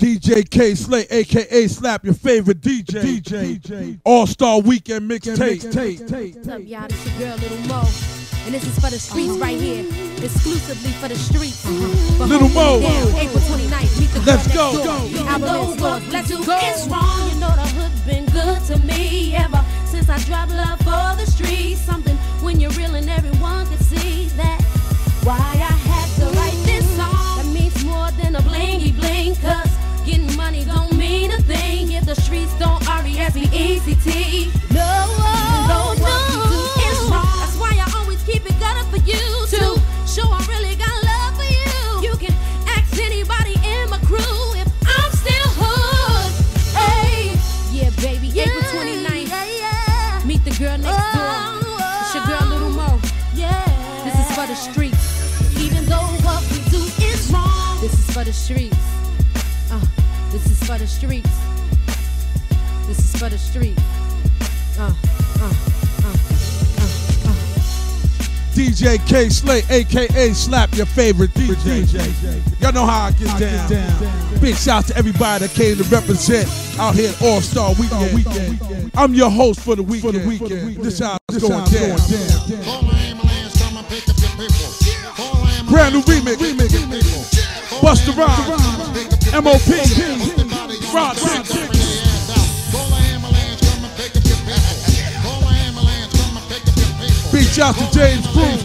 DJ K Slay, aka Slap, your favorite DJ. All-Star Weekend mixtape. What's up, y'all? This your girl, Little Mo. And this is for the streets right here. Exclusively for the streets. Little Mo. April 29th. Meet the Let's girl go. next door. Album stores. Let's go. It's wrong. You know the hood's been good to me ever since I dropped love for the streets. Something when you're real and everyone can see that. Why I had to write this song. That means more than a blingy bling. Cause getting money don't mean a thing if the streets don't R-E-S-E-E-C-T. No, no, no. It's wrong. That's why I always keep it gutter for you to show I really got love for you. You can ask anybody in my crew if I'm still hood. Hey, yeah, baby. Yeah. April 29th. Yeah. Meet the girl next door. It's your girl, Little Mo. Yeah. This is for the streets. Even though what we do is wrong, this is for the streets. This is for the streets. This is for the streets. DJ K Slay, aka Slap, your favorite DJ. Y'all know how I get down. Big shout to everybody that came to represent out here at All-Star Weekend. I'm your host for the weekend. This how it's going down. Brand new remix. Busta Rhymes, M.O.P. Rod Big shout to James Cruz.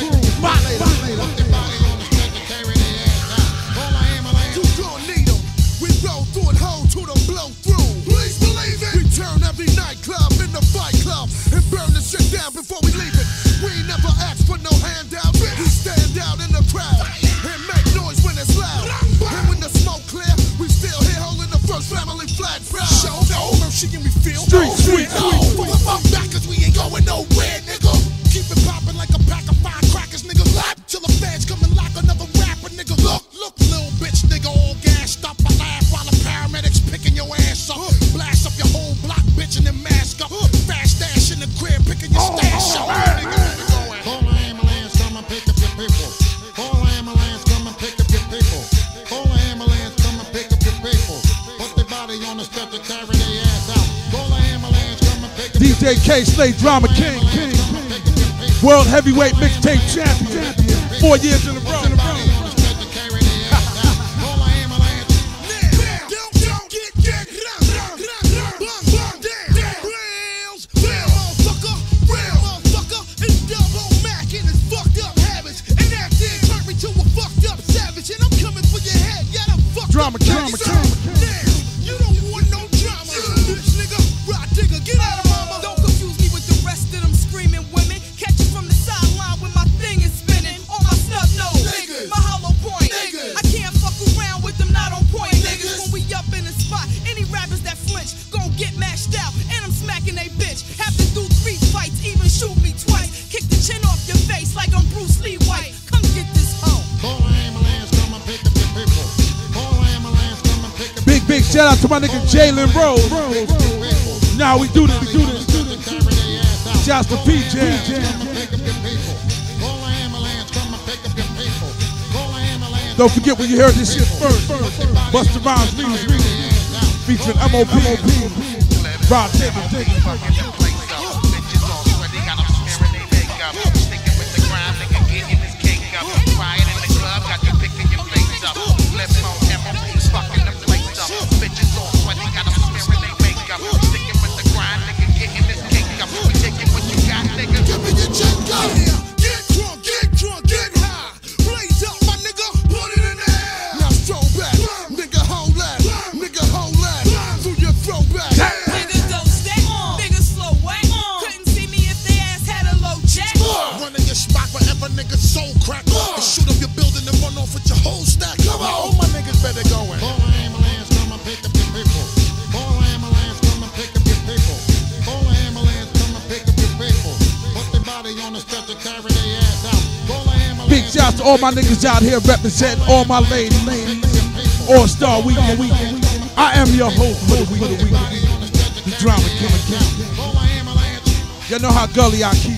You gon' need 'em. We roll through and hold to them blow through. Please believe it. We turn every nightclub into Fight Club and burn the shit down before we leave it. We ain't never ask for no handout. We stand out in the crowd and make noise when it's loud. And when the smoke clear, we still here holding the first family flag proud. Show no mercy and we feel Street, sweet. Fuck back cause we ain't going nowhere, nigga. Keep it poppin' like a pack of firecrackers, nigga. Lap till the fans come and lock another rapper, nigga. Look, little bitch, nigga, all gassed up. I laugh while the paramedics picking your ass up. Blast up your whole block, bitch, and then mask up. Fast dash in the crib, picking your stash up. Call the ambulance, come and pick up your people. Call the ambulance, come and pick up your people. Call the ambulance, come and pick up your people. Put their body on the stretcher, carry their ass out. Call the ambulance, come and pick up your DJ K Slay, Drama King. World Heavyweight Mixtape Champion. 4 years in a row. Drama King. You don't want no drama, bitch, nigga. Rod digger, get out of mama. Don't confuse me with the rest of them screaming women. Catch you from the sideline when my thing is spinning. On my snub nose, niggas. My hollow point, niggas. I can't fuck around with them not on point, niggas. When we up in the spot, any rappers that flinch gon' get mashed out, and I'm smacking they bitch. Have to do 3 fights, even shoot me twice. Kick the chin off your face like I'm Bruce Lee White. Come get this hoe. Call the ambulance, come and pick up your people. Call the ambulance, come and pick up your people. Big shout out to my nigga Jalen Rose. Now we do this. Shouts to PJ. Don't forget when you heard this shit first. Busta Rhymes remix featuring M.O.P. Rod Digger. Shouts to all my niggas out here representing all my ladies. All-Star Weekend. I am your host for the weekend. The Drama King. You know how gully I keep.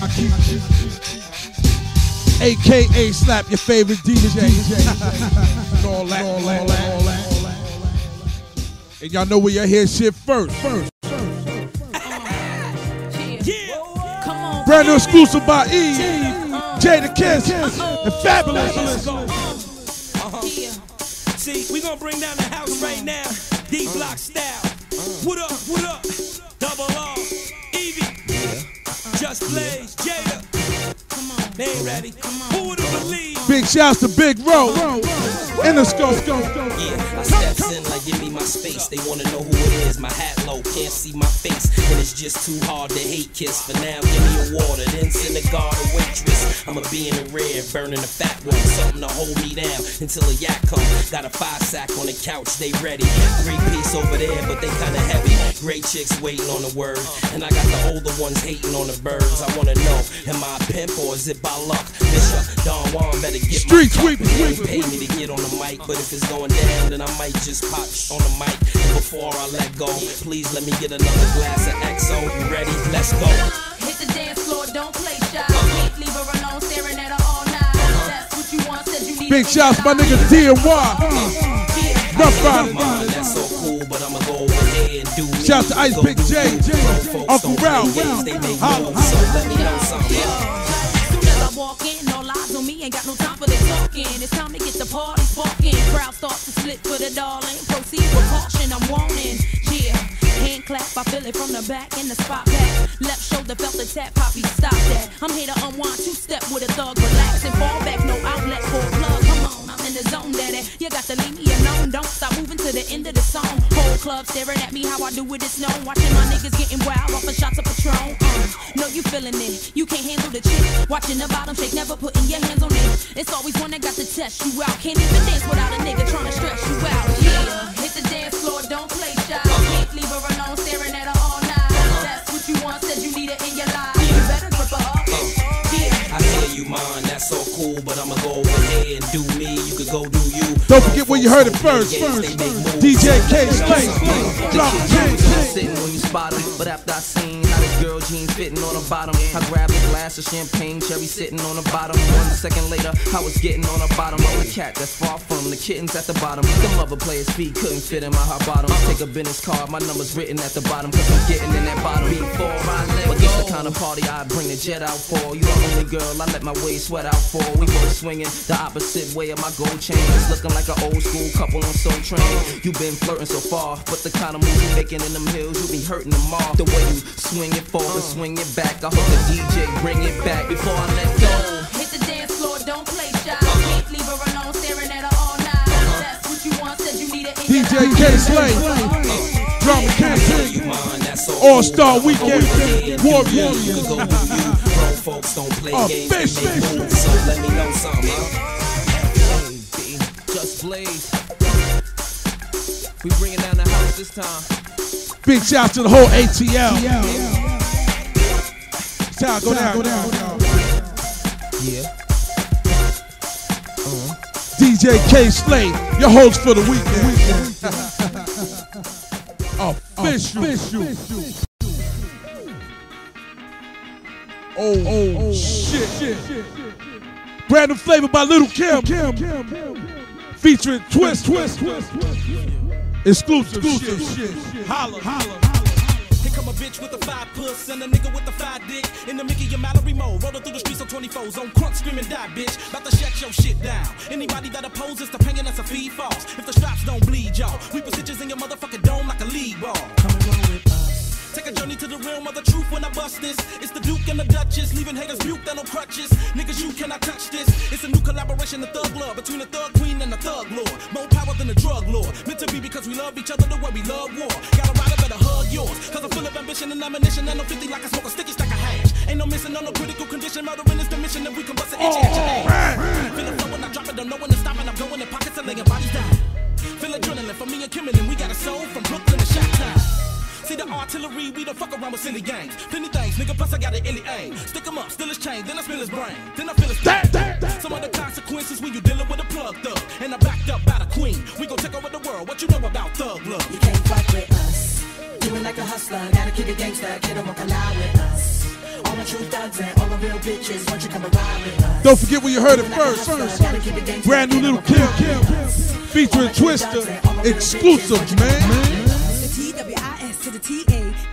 AKA Slap, your favorite DJ. all that. And y'all know where y'all hear shit first. Brand new exclusive by Eve, Jada Kiss, and Fabulous. See, we gonna bring down the house right now, D-Block style. What up, Double R, Evie, Just Blaze, Jada. Come on, they ain't ready. Who would've believed? Big shouts to Big Ro, Interscope. Yeah, I steps in like give me my space. They wanna know who it is. My hat low, can't see my face, and it's just too hard to hate kiss. For now, give me a water, then send a guard a waitress. I'ma be in the red, burning the fat one, something to hold me down until a yak come. Got a 5-sack on the couch, they ready. 3-piece over there, but they kinda heavy. Great chicks waiting on the word, and I got the older ones hating on the birds. I wanna know, am I a pimp or is it by luck? Bishop, Don Juan better get Street my sweep. They ain't pay me to get on the mic, but if it's going down, then I might just pop on the mic. And before I let go, please let me get another glass of XO. You ready? Let's go. Hit the dance floor, don't play shy. Can't leave her alone, staring at her all night. That's what you want, said you need. Big shouts my nigga D&Y. Rough Rider. That's so cool, but I'ma go over here and do me. Shout to Ice Big J, Uncle Ralph. Holla. So let me know something. Soon as I walk in, all eyes on me, ain't got no time for the talking. It's time to get the party sparking. Crowd starts to split for the darling. Proceed with caution, I'm warning. Yeah, hand clap, I feel it from the back in the spot back. Left shoulder felt the tap, Poppy, stop that. I'm here to unwind, 2-step with a thug. Relax and fall back, no outlet for a plug. Come on, I'm in the zone, daddy. You got to leave me alone, don't stop moving to the end of the song. Whole club staring at me, how I do it, it's known. Watching my niggas getting wild off of shots of Patron. Know you feeling it, you can't handle the chick. Watching the bottom shake, never putting your hands on it. It's always one that got to test you out. Can't even dance without a nigga trying to stress you out. Yeah, hit the dance floor, don't play shy. Can't leave her alone, staring at her all night. That's what you want, said you need it in your life. You better grip her up. Yeah. I hear you, man, that's so cool, but I'ma go over here and do me. You could go do you. Don't forget where you heard it first. DJ K Slate. Sitting when you spot him, but after I seen how this girl jeans fitting on the bottom, I grabbed a glass of champagne, cherry sitting on the bottom. 1 second later, I was getting on the bottom of the cat that's far from the kittens at the bottom. The mother player's feet couldn't fit in my hot bottom. Take a business card, my number's written at the bottom, cause I'm getting in that bottom before I let go. But this the kind of party I bring the jet out for. You the only girl I let my waist sweat out for. We both swinging the opposite way of my gold chains, looking like an old school couple on Soul Train. You been flirting so far, but the kind of moves you making in them hills, you be hurting them all. The way you swing it forward, swing it back. I hope the DJ bring it back before I let go. Hit the dance floor, don't play shy. Can't leave her alone, staring at her all night. That's what you want, said you need it in your DJ life. K Slate. Drama King. All-Star Weekend. Warrior. Folks don't play games, they make moves, so let me know something, Just Blaze. We bringing down the house this time. Big shout to the whole ATL. Time, go down. Yeah. DJ K Slate, your host for the weekend. Official. Oh shit. Brand new flavor by Little Kim. Featuring Twist. Exclusive shit. Holla. Here come a bitch with a 5 puss and a nigga with a 5 dick. In the Mickey and Mallory mode, rolling through the streets on 24s. On crunk screaming die, bitch. About to shut your shit down. Anybody that opposes the pain, that's a fee false. If the straps don't bleed, y'all, we put stitches in your motherfucking dome like a league ball. Come and roll with us. Take a journey to the realm of the truth when I bust this. It's the Duke and the Duchess, leaving haters buked on no crutches. Niggas, you cannot touch this. It's a new collaboration, the thug love, between the thug queen and the thug lord. More power than the drug lord. Meant to be because we love each other the way we love war. Got a rider, better hug yours. Cause I'm full of ambition and ammunition. And I'm 50 like I smoke a sticky stack of hash. Ain't no missing on no critical condition. Murdering is the mission and we can bust an inch at your ass. Feel the flow when I drop it, don't know when to stop it. I'm going in pockets and laying bodies down. Feel adrenaline for me and Kim and we got a soul from Brooklyn to Chi-Town. See the artillery, we don't fuck around with silly games. Plenty things, nigga, plus I got an illy aim. Stick him up, still his chain, then I spill his brain. Then I feel his pain. Some of the consequences when you dealing with a plug thug. And I'm backed up by the queen. We gon' take over the world, what you know about thug love? You can't fuck with us. Doing like a hustler, gotta keep it gangsta, kid, won't allow with us. All the true thugs and all the real bitches, won't you come and ride with us? Don't forget where you heard it first. Brand new Little Kim. Featuring Twister. Exclusive, man.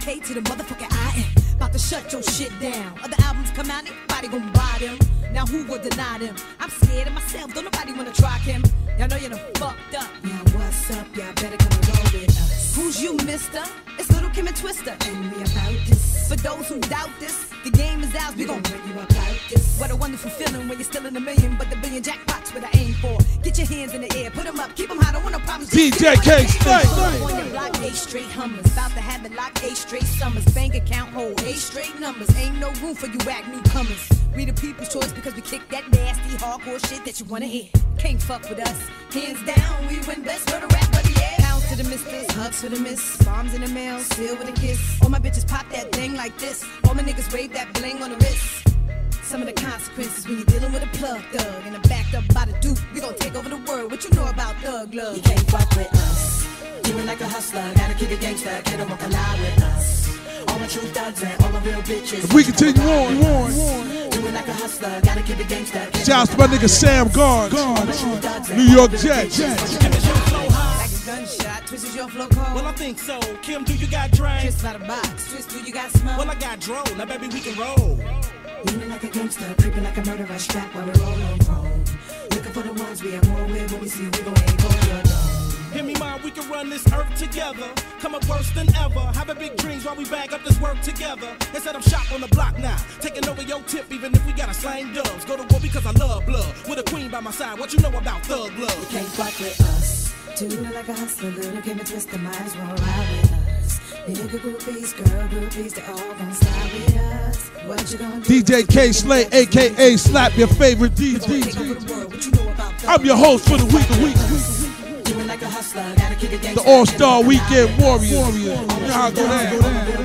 K to the motherfucking I. About to shut your shit down. Other albums come out, nobody gon' buy them. Now who would deny them? I'm scared of myself, don't nobody wanna try him. Y'all know you're done fucked up. Yeah, what's up? Y'all better come and roll with us. Who's you, mister? It's Little Kim and Twister. And we about this. For those who doubt this, the game is ours, we gon' bring you up like this. What a wonderful feeling when you're still in a million, but the billion jackpot's what I aim for. Get your hands in the air, put them up, keep them high, don't want no problems. DJ K-Slate. On your block, 8 straight hummers. About to have it locked, 8 straight summers. Bank account hold, 8 straight numbers. Ain't no room for you whack newcomers. We the people's choice because we kick that nasty, hardcore shit that you wanna hear. Can't fuck with us. Hands down, we win best for the rap, buddy, yeah. Pounds to the misters, hugs for the miss. Bombs in the mail, seal with a kiss. All my bitches pop that thing like this. All my niggas wave that bling on the wrist. Some of the consequences when you're dealing with a plug thug and a backed up by the dude. We gon' take over the world. What you know about thug love? You can't fuck with us. You ain't like a hustler, gotta keep it gangsta, kid don't walk a lie with us. All the true thugs and all the real bitches. If we continue on. You ain't like a hustler, gotta keep it gangsta. Shouts to my nigga Sam Guard, New York Jets. Gunshot, Twist is your flow cold. Well, I think so. Kim, do you got drink? Twist by the box, Twist, do you got smoke? Well, I got drone. Now, baby, we can roll. Leaning like a gangster, creeping like a murderer, strap while we roll on chrome. Looking for the ones we have more with when we see we gon' ain't go your dome. Hear me, mom, we can run this earth together. Come up worse than ever. Having big dreams while we bag up this work together. They said I'm shop on the block now. Taking over your tip, even if we gotta slang dubs. Go to war because I love blood. With a queen by my side, what you know about thug love? You can't fuck with us. Do it like a hustler, Little Kim and Twister, might as well ride with us. Nigga groupies, girl groupies, they all gon' slide with us. What you gonna do? DJ K-Slate, aka Slap, your favorite DJ. I'm your host for the week. Like a hustler, gotta keep it gangsta. The All-Star Weekend Warriors. You know how I go down.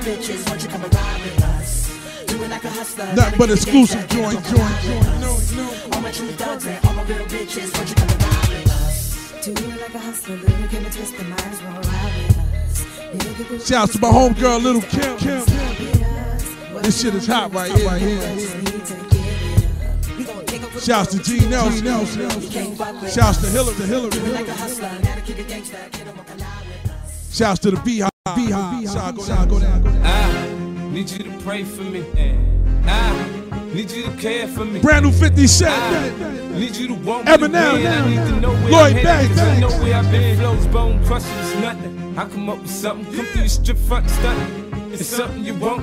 Nothing but exclusive joint. All my true thugs and all my real bitches, won't you come and ride with us? Do you like a hustler, Little Kim and Twister, might as well ride with us. Shouts to my homegirl, Little Kim. This shit is hot right here. Shouts to G Nelson. Shouts to Hillary. Shouts to the Beehive. Go down. I need you to pray for me. I need you to care for me. Brand new 50 Cent. I need you to want me Eminem. to win. I need to know where Lloyd I'm Banks. headed. I know where I've been. Flows, bone crushing, it's nothing. I come up with something. Come through the strip front and stunting. It's something you want.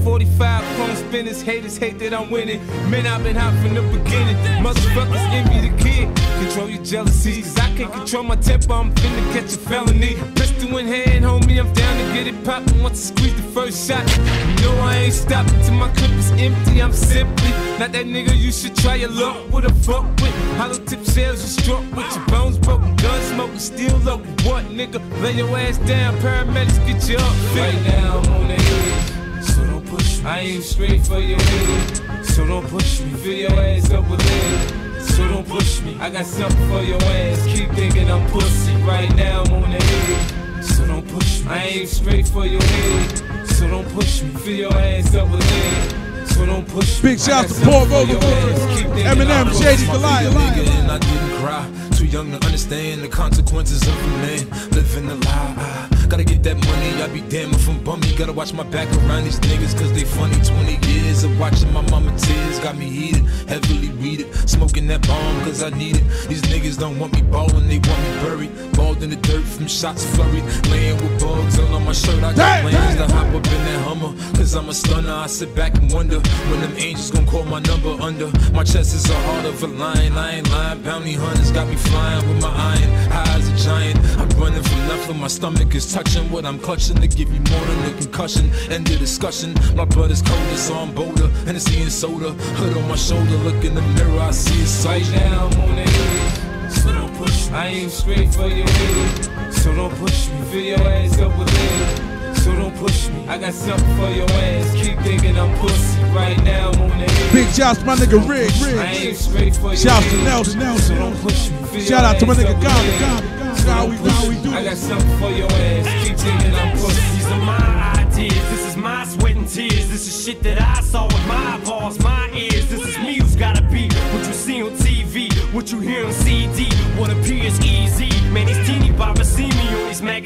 745 phone spinners, haters hate that I'm winning. Man, I've been hot from the beginning. Motherfuckers envy the kid. Control your jealousies, cause I can't control my temper. I'm finna catch a felony. Pistol in hand, homie, I'm down to get it poppin'. Once I squeeze the first shot, you know I ain't stopping till my clip is empty. I'm simply not that nigga you should try your luck with a fuck with. Hollow tip shells, you struck with your bones broken. Gun smoking, still low. What nigga? Lay your ass down, paramedics get you up. Right now I'm on the edge, so don't push me. I aim straight for your head, so don't push me. Fill your ass up with lead, so don't push me. I got something for your ass, keep thinking I'm pussy. Right now I'm on the edge, so don't push me. I aim straight for your head, so don't push me. Fill your ass up with lead, so don't push me. Big shout to Paul Roller, Eminem, Shady Goliath. And I didn't cry. Too young to understand the consequences of a man living a lie. Gotta get that money, I be damn if I'm bummy. Gotta watch my back around these niggas cause they funny. 20 years of watching my mama tears got me heated, heavily weeded. Smoking that bomb cause I need it. These niggas don't want me ballin', they want me buried. Balled in the dirt from shots flurried. Laying with bugs all on my shirt. I got plans to hop up in that Hummer cause I'm a stunner. I sit back and wonder when them angels gon' call my number under. My chest is the heart of a lion. I ain't lying. Bounty hunters got me flying with my iron. High as a giant. I'm running from nothing. My stomach is touching what I'm clutching to give you more than a concussion. End the discussion. My blood is colder, so I'm bolder. Hennessy and soda. Hood on my shoulder. Look in the mirror. I see a soldier. Right now I'm on the edge, so don't push me. I aim straight for your head, so don't push me. Fill your ass up with lead, so don't push me. I got something for your ass. Keep thinking I'm pussy. Right now I'm on the edge. Big shouts to my nigga Riggs. I aim straight for your Shouts to head, Nelson. so don't push me. Shout out to my nigga Gobby. How we do. I got something for your ass. Keep thinking I'm pussy. These are my ideas. This is my sweat and tears. This is shit that I saw with my eyeballs, my ears. This is me who's gotta be what you see on TV, what you hear on CD. What appears easy. Man, these teeny boppers see me on these magazine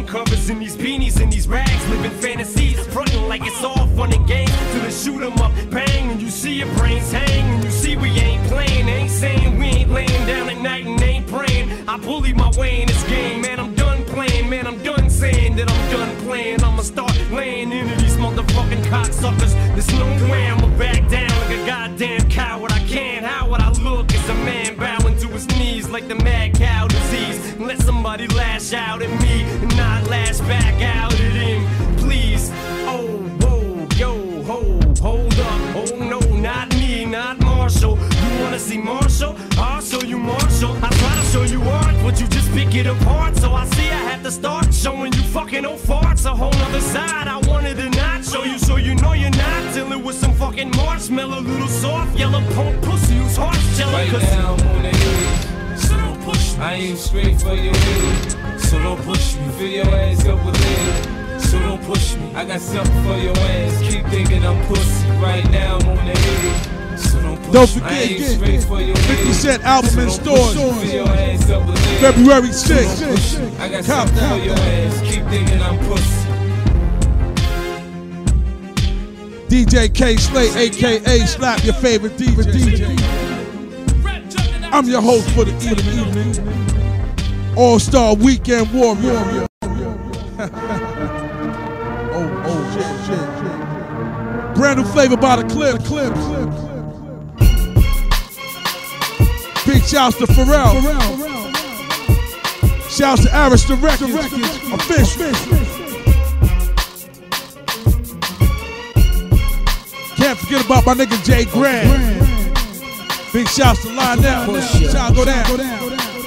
covers and these beanies and these rags, living fantasies, frontin' like it's all fun and games. Till they shoot 'em up, bang, and you see your brains hang, and you see we ain't playing, ain't saying we ain't laying down at night and ain't praying. I bully my way in this game, man, I'm done playing, man, I'm done saying that I'm done playing. I'ma start laying into these motherfucking cocksuckers. There's no way I'ma back down like a goddamn coward. I can't, how would I look as a man bowing to his knees like the mad cow disease? Let somebody lash out at me and not lash back out at him, please. Oh, whoa, yo, hold up. Oh no, not me, not Marshall. You wanna see Marshall? I'll show you Marshall. I try to show you art, but you just pick it apart. So I see I have to start showing you fucking old farts. A whole nother side I wanted to not show you, so you know you're not dealing with some fucking marshmallow, little soft yellow punk pussy who's heart's jello. Right now I'm on the head, so don't push me. I aim straight for your head, so don't push me. Fill your ass up with lead, so don't push me. I got something for your ass, keep thinking I'm pussy. Right now I'm on the head, so don't push Don't me. I aim forget, straight for your 50 Cent album in stores. Fill your ass up with lead, February so don't 6th. push me. I got something for your ass, keep thinking I'm pussy. DJ K Slate, aka Slap, your favorite DJ. I'm your host for the evening. All-Star Weekend Warrior. shit. Brand new flavor by the Clip. Big shouts to Pharrell. Shouts to Arista Records. Official. Can't forget about my nigga Jay Grant. Big shouts to Lionel. Shout go down.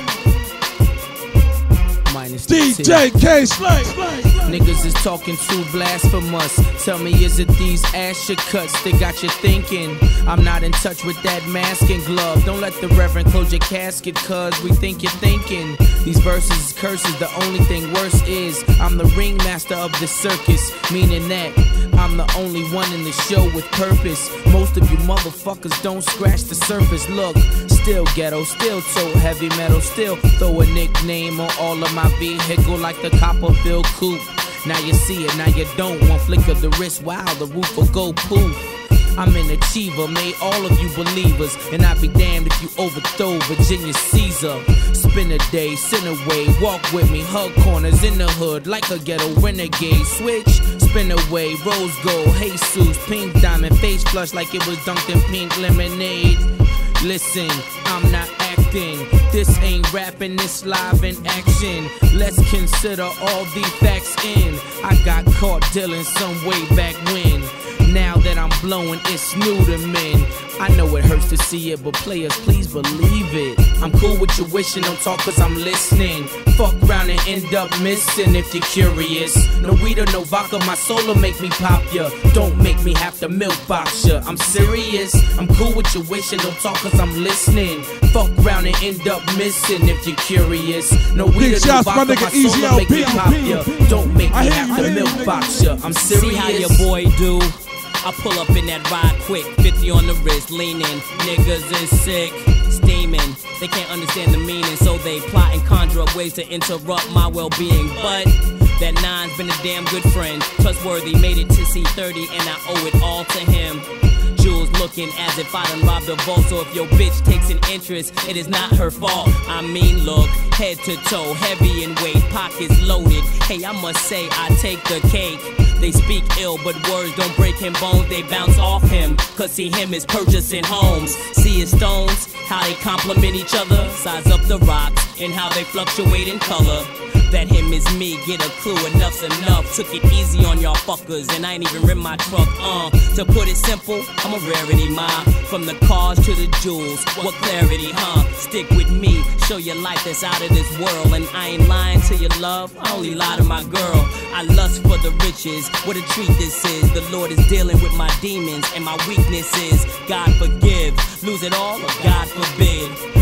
DJ K Slate. Niggas is talking too blasphemous. Tell me, is it these Asher cuts that got you thinking? I'm not in touch with that mask and glove. Don't let the Reverend close your casket, cuz we think you're thinking. These verses is curses, the only thing worse is I'm the ringmaster of the circus, meaning that I'm the only one in the show with purpose. Most of you motherfuckers don't scratch the surface. Look, still ghetto, still so heavy metal, still throw a nickname on all of my vehicle like the Copperfield coupe. Now you see it, now you don't. One flick of the wrist, wow, the roof will go poof. I'm an achiever, made all of you believers, and I'd be damned if you overthrow Virginia Caesar. Spin a day, sin away, walk with me, hug corners in the hood like a ghetto renegade. Switch, spin away, rose gold, Jesus, pink diamond, face flush like it was dunked in pink lemonade. Listen, I'm not acting, this ain't rapping, this live in action. Let's consider all the facts in. I got caught dealing some way back when. Now that I'm blowing, it's new to men. I know it hurts to see it, but players, please believe it. I'm cool with you wishing, don't talk cause I'm listening. Fuck round and end up missing if you're curious. No weed or no vodka, my soul'll make me pop ya. Don't make me have to milk box ya, I'm serious. I'm cool with you wishing, don't talk cause I'm listening. Fuck round and end up missing if you're curious. No weed or no vodka, my soul'll make me pop ya. Don't make me have to milk box ya, I'm serious. See how your boy do? I pull up in that ride quick, 50 on the wrist, leaning. Niggas is sick, steaming. They can't understand the meaning, so they plot and conjure up ways to interrupt my well-being. But that nine's been a damn good friend, trustworthy, made it to C30, and I owe it all to him. Jules looking as if I done robbed a vault, so if your bitch takes an interest, it is not her fault. I mean, look, head to toe, heavy in weight, pockets loaded. Hey, I must say, I take the cake. They speak ill, but words don't break him bones, they bounce off him. Cause see him is purchasing homes. See his stones, how they complement each other. Size up the rocks, and how they fluctuate in color. That him is me, get a clue, enough's enough. Took it easy on y'all fuckers, and I ain't even rim my truck, To put it simple, I'm a rarity, ma. From the cars to the jewels, what clarity, huh? Stick with me, show your life that's out of this world. And I ain't lying to your love, I only lie to my girl. I lust for the riches, what a treat this is. The Lord is dealing with my demons and my weaknesses. God forgive, lose it all or God forbid.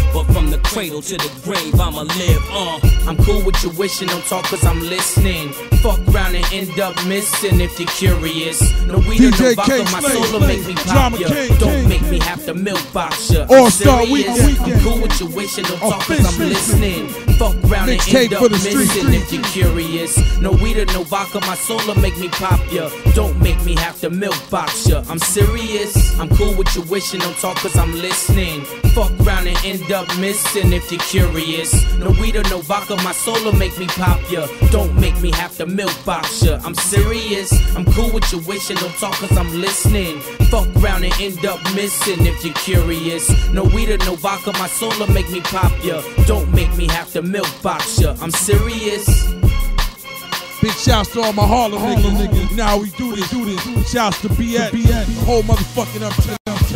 but from the cradle to the grave, I'ma live. I'm cool with your wishing, don't talk cause I'm listening. Fuck around and end up missing if you're curious. No weed or no vodka, my soul will make me pop ya. Don't make me have to milk box ya. All-Star Weekend. I'm cool with your wishing, don't talk cause I'm listening. Fuck around and end up missing if you're curious. No weed or no vodka, my soul will make me pop ya. Don't make me have to milk box ya. I'm serious. I'm cool with your wishing, don't talk cause I'm listening. Fuck around and end up missing if you're curious. No weed or no vodka, my soul will make me pop ya. Don't make me have to milk box ya. I'm serious. I'm cool with your wishing, don't talk cause I'm listening. Fuck around and end up missing if you're curious. No weed or no vodka, my soul will make me pop ya. Don't make me have to milk box ya. I'm serious. Big shouts to all my Harlem niggas. Now we do this. Shouts to BS. The whole motherfucking uptown.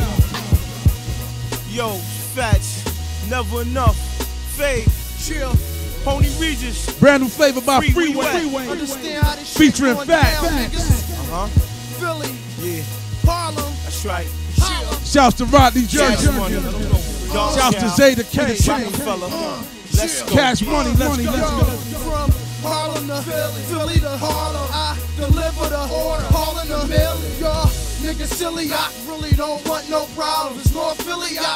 Yo, Fats, never enough. Fade, chill, Pony Regis. Brand new flavor by Freeway. Understand how this shit Featuring going Fat. down, niggas. Philly, yeah, Harlem. That's right. Shouts to Rodney Jersey. Dog Shouts to Town. Zeta K. Rockefeller. Let's go. Cash Money. Let's go. From Harlem to Philly to Harlem, I deliver the order. Harlem to Philly, y'all niggas silly. I really don't want no problems. It's North Philly, I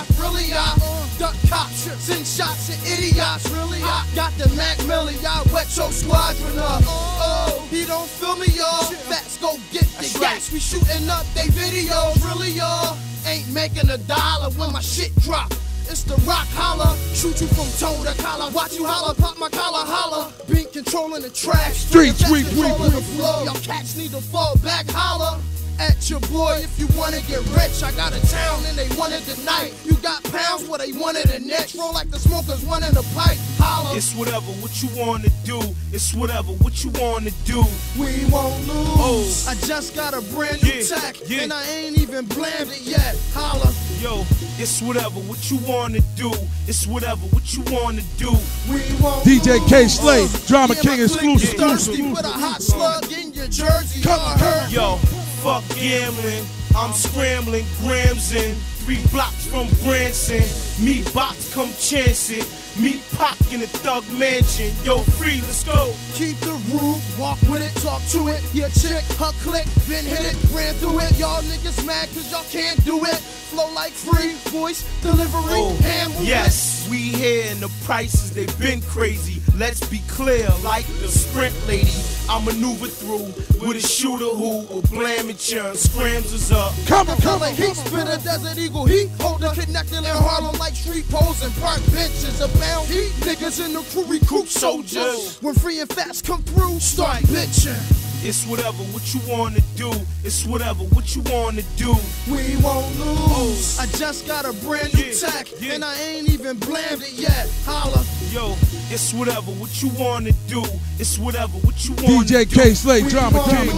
duck cops, send shots at idiots. Really, I got the Mac Millie, I wet your squadron up. Oh, he don't feel me, y'all. Fats go get the gas. We shooting up they videos. Really, y'all ain't making a dollar when my shit drop. It's the rock holler, shoot you from toe to collar. Watch you holler, pop my collar, holler. Been controlling the trash, Street. controlling the flow. Y'all cats need to fall back, holler at your boy if you wanna get rich. I got a town and they want it tonight. You got pounds where they wanted the next. Roll like the smokers wanting the pipe, holler. It's whatever what you wanna do. It's whatever what you wanna do. We won't lose. I just got a brand new tech, and I ain't even blamed it yet, holler. Yo, it's whatever what you wanna do. It's whatever what you wanna do. We won't DJ K Slay, Drama King exclusive. Thirsty, put a hot slug in your jersey. Come on, yo, fuck gambling. I'm scrambling grams in 3 blocks from Branson. Me box come chance it. Me Pac in a thug mansion. Yo, free, let's go. Keep the rule, walk with it, talk to it. Your chick, her click, been hit it, ran through it. Y'all niggas mad cause y'all can't do it. Flow like free, voice, delivery, handle yes, we here and the prices, they been crazy. Let's be clear, like the Sprint lady. I maneuver through with a shooter who will blam insurance, scrams us up. Come on, heat spitter, Desert Eagle, heat holder, connected in Harlem like street poles and park benches. About heat niggas in the crew, recruit soldiers. When free and fast come through, start bitching. It's whatever what you wanna do. It's whatever what you wanna do. We won't lose. I just got a brand new tech, and I ain't even blamed it yet. Holla. Yo, it's whatever what you wanna do. It's whatever what you wanna do. DJ K Slay, Drama King.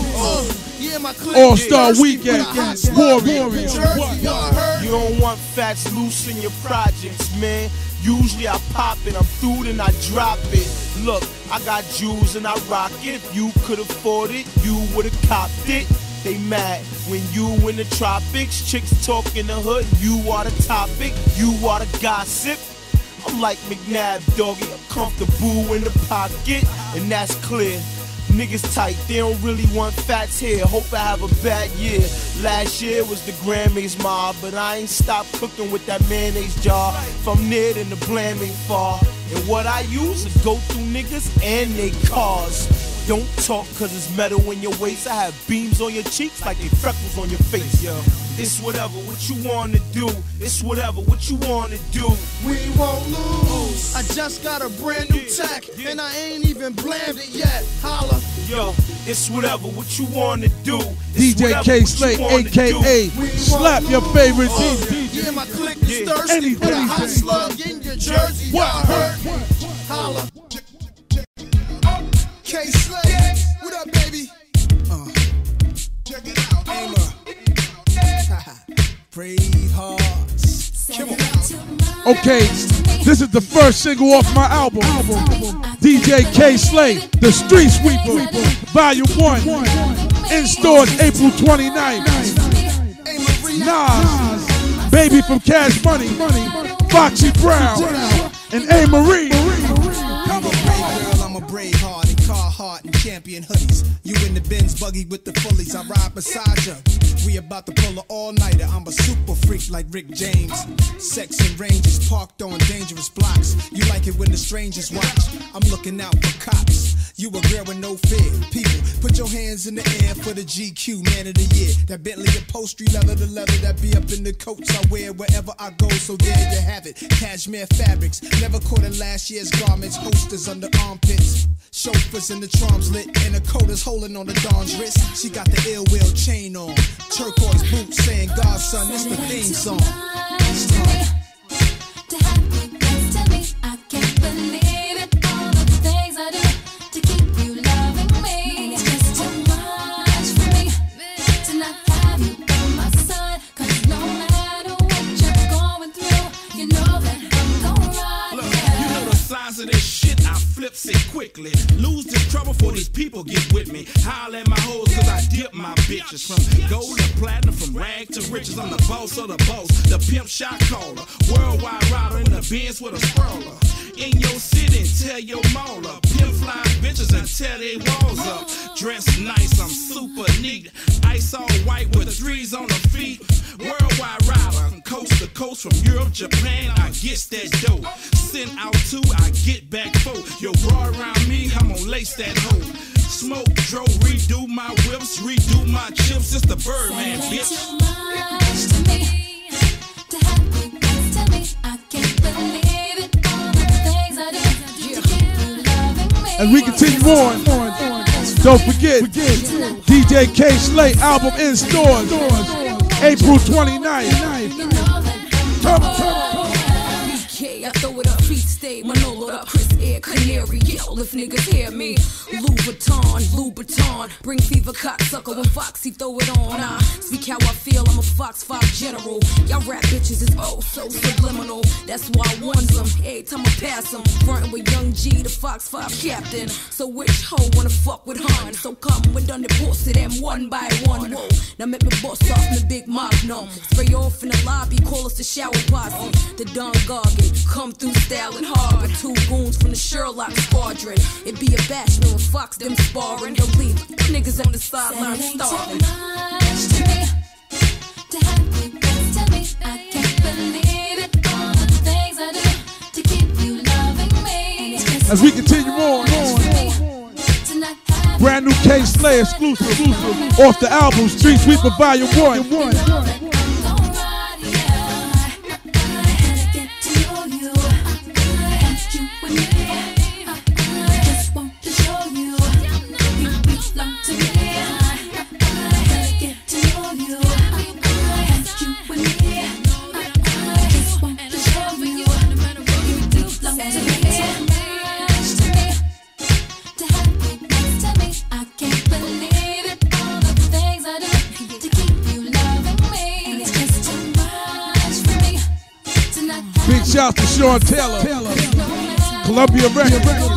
Yeah, my clip, All-Star Weekend. Warriors. You don't want Fats loose in your projects, man. Usually I pop it, I'm through then I drop it. Look, I got jewels and I rock it. If you could afford it, you would've copped it. They mad when you in the tropics. Chicks talk in the hood, you are the topic, you are the gossip. I'm like McNabb, doggy, I'm comfortable in the pocket, and that's clear. Niggas tight, they don't really want Fats here. Hope I have a bad year. Last year was the Grammys mob, but I ain't stopped cooking with that mayonnaise jar. If I'm near, then the blame ain't far. And what I use is go through niggas and they cars. Don't talk cause it's metal in your waist. I have beams on your cheeks like they freckles on your face, yo. It's whatever what you wanna do. It's whatever what you wanna do. We won't lose. I just got a brand new tech, and I ain't even blamed it yet. Holla. Yo, it's whatever what you wanna do. DJ K Slay, aka Slap Your Favorite DJ. Yeah, my click is thirsty. Put a hot slug in your jersey. Y'all heard me. Holla. K Slay, what up, baby? Check it out. Aim up. Brave hearts. Come on. Okay, this is the first single off my album. DJ K Slay, The Street Sweeper, Volume 1. In stores April 29th. Nas, Baby from Cash Money, Foxy Brown, and A. Marie. I'm a brave girl, I'm a brave heart, and Carhartt and Champion hoodies. You in the Benz buggy with the fullies, I ride beside you. We about to pull an all-nighter, I'm a super freak like Rick James. Sex and ranges parked on dangerous blocks. You like it when the strangers watch, I'm looking out for cops. You a girl with no fear. People, put your hands in the air for the GQ Man of the Year. That Bentley upholstery, leather to leather, that be up in the coats I wear wherever I go. So there you have it, cashmere fabrics. Never caught in last year's garments. Holsters under armpits. Chauffeurs in the trams lit, and a coat is holding on the Dawn's wrist. She got the ill will chain on. Turquoise boots saying, Godson, this the theme song. To have you next to me, I can't believe it. All the things I do to keep you loving me. It's just too much for me to not have you by my side. 'Cause no matter what you're going through, you know that I'm gon' ride. Look, you know the size of this shit, I flips it quickly. Lose this trouble for these people get with me. Holler at my hoes 'cause I dip my bitches. From gold to platinum, from rag to riches. I'm the boss of the boss, the pimp shot caller. Worldwide rider in the Benz with a sprawler. In your city, tell your mauler. Pimp fly bitches and tear they walls up. Dressed nice, I'm super neat. Ice all white with threes on the feet. Worldwide rider, coast to coast from Europe, Japan, I get that dope. Send out two, I get back four. Yo, bra around me, I'm gonna lace that hoe. Smoke, dro, redo my whips, redo my chips. It's the Birdman, bitch. Too much to me to have you next to me. I can't believe it. All the things I do to keep you loving me. And we continue on. Don't forget, DJ K Slate album in stores, April 29th. Yeah, I throw it up, feet stay, Manolo up, Chris Air, Canary, yell if niggas hear me. Louboutin, bring fever cocksucker when Foxy throw it on. I speak how I feel, I'm a Fox 5 general. Y'all rap bitches is oh so subliminal. That's why I want them, every time I pass them. Frontin' with Young G, the Fox 5 captain. So which hoe wanna fuck with Hun? So come, we done the pussy them one by one. Whoa, now make me bust off the big magnum. Spray off in the lobby, call us the shower posse. The Don Gargan, come through styling hard. With two goons from the Sherlock squadron. It be a bachelor and Fox them sparring. He'll leave niggas on the sideline starving. Too much to me to have you next to me. I can't believe it. All the things I do to keep you loving me. As we continue on, brand new K Slay exclusive off the album Street Sweeper Volume 1. Big shout to Sean Taylor, Columbia Records.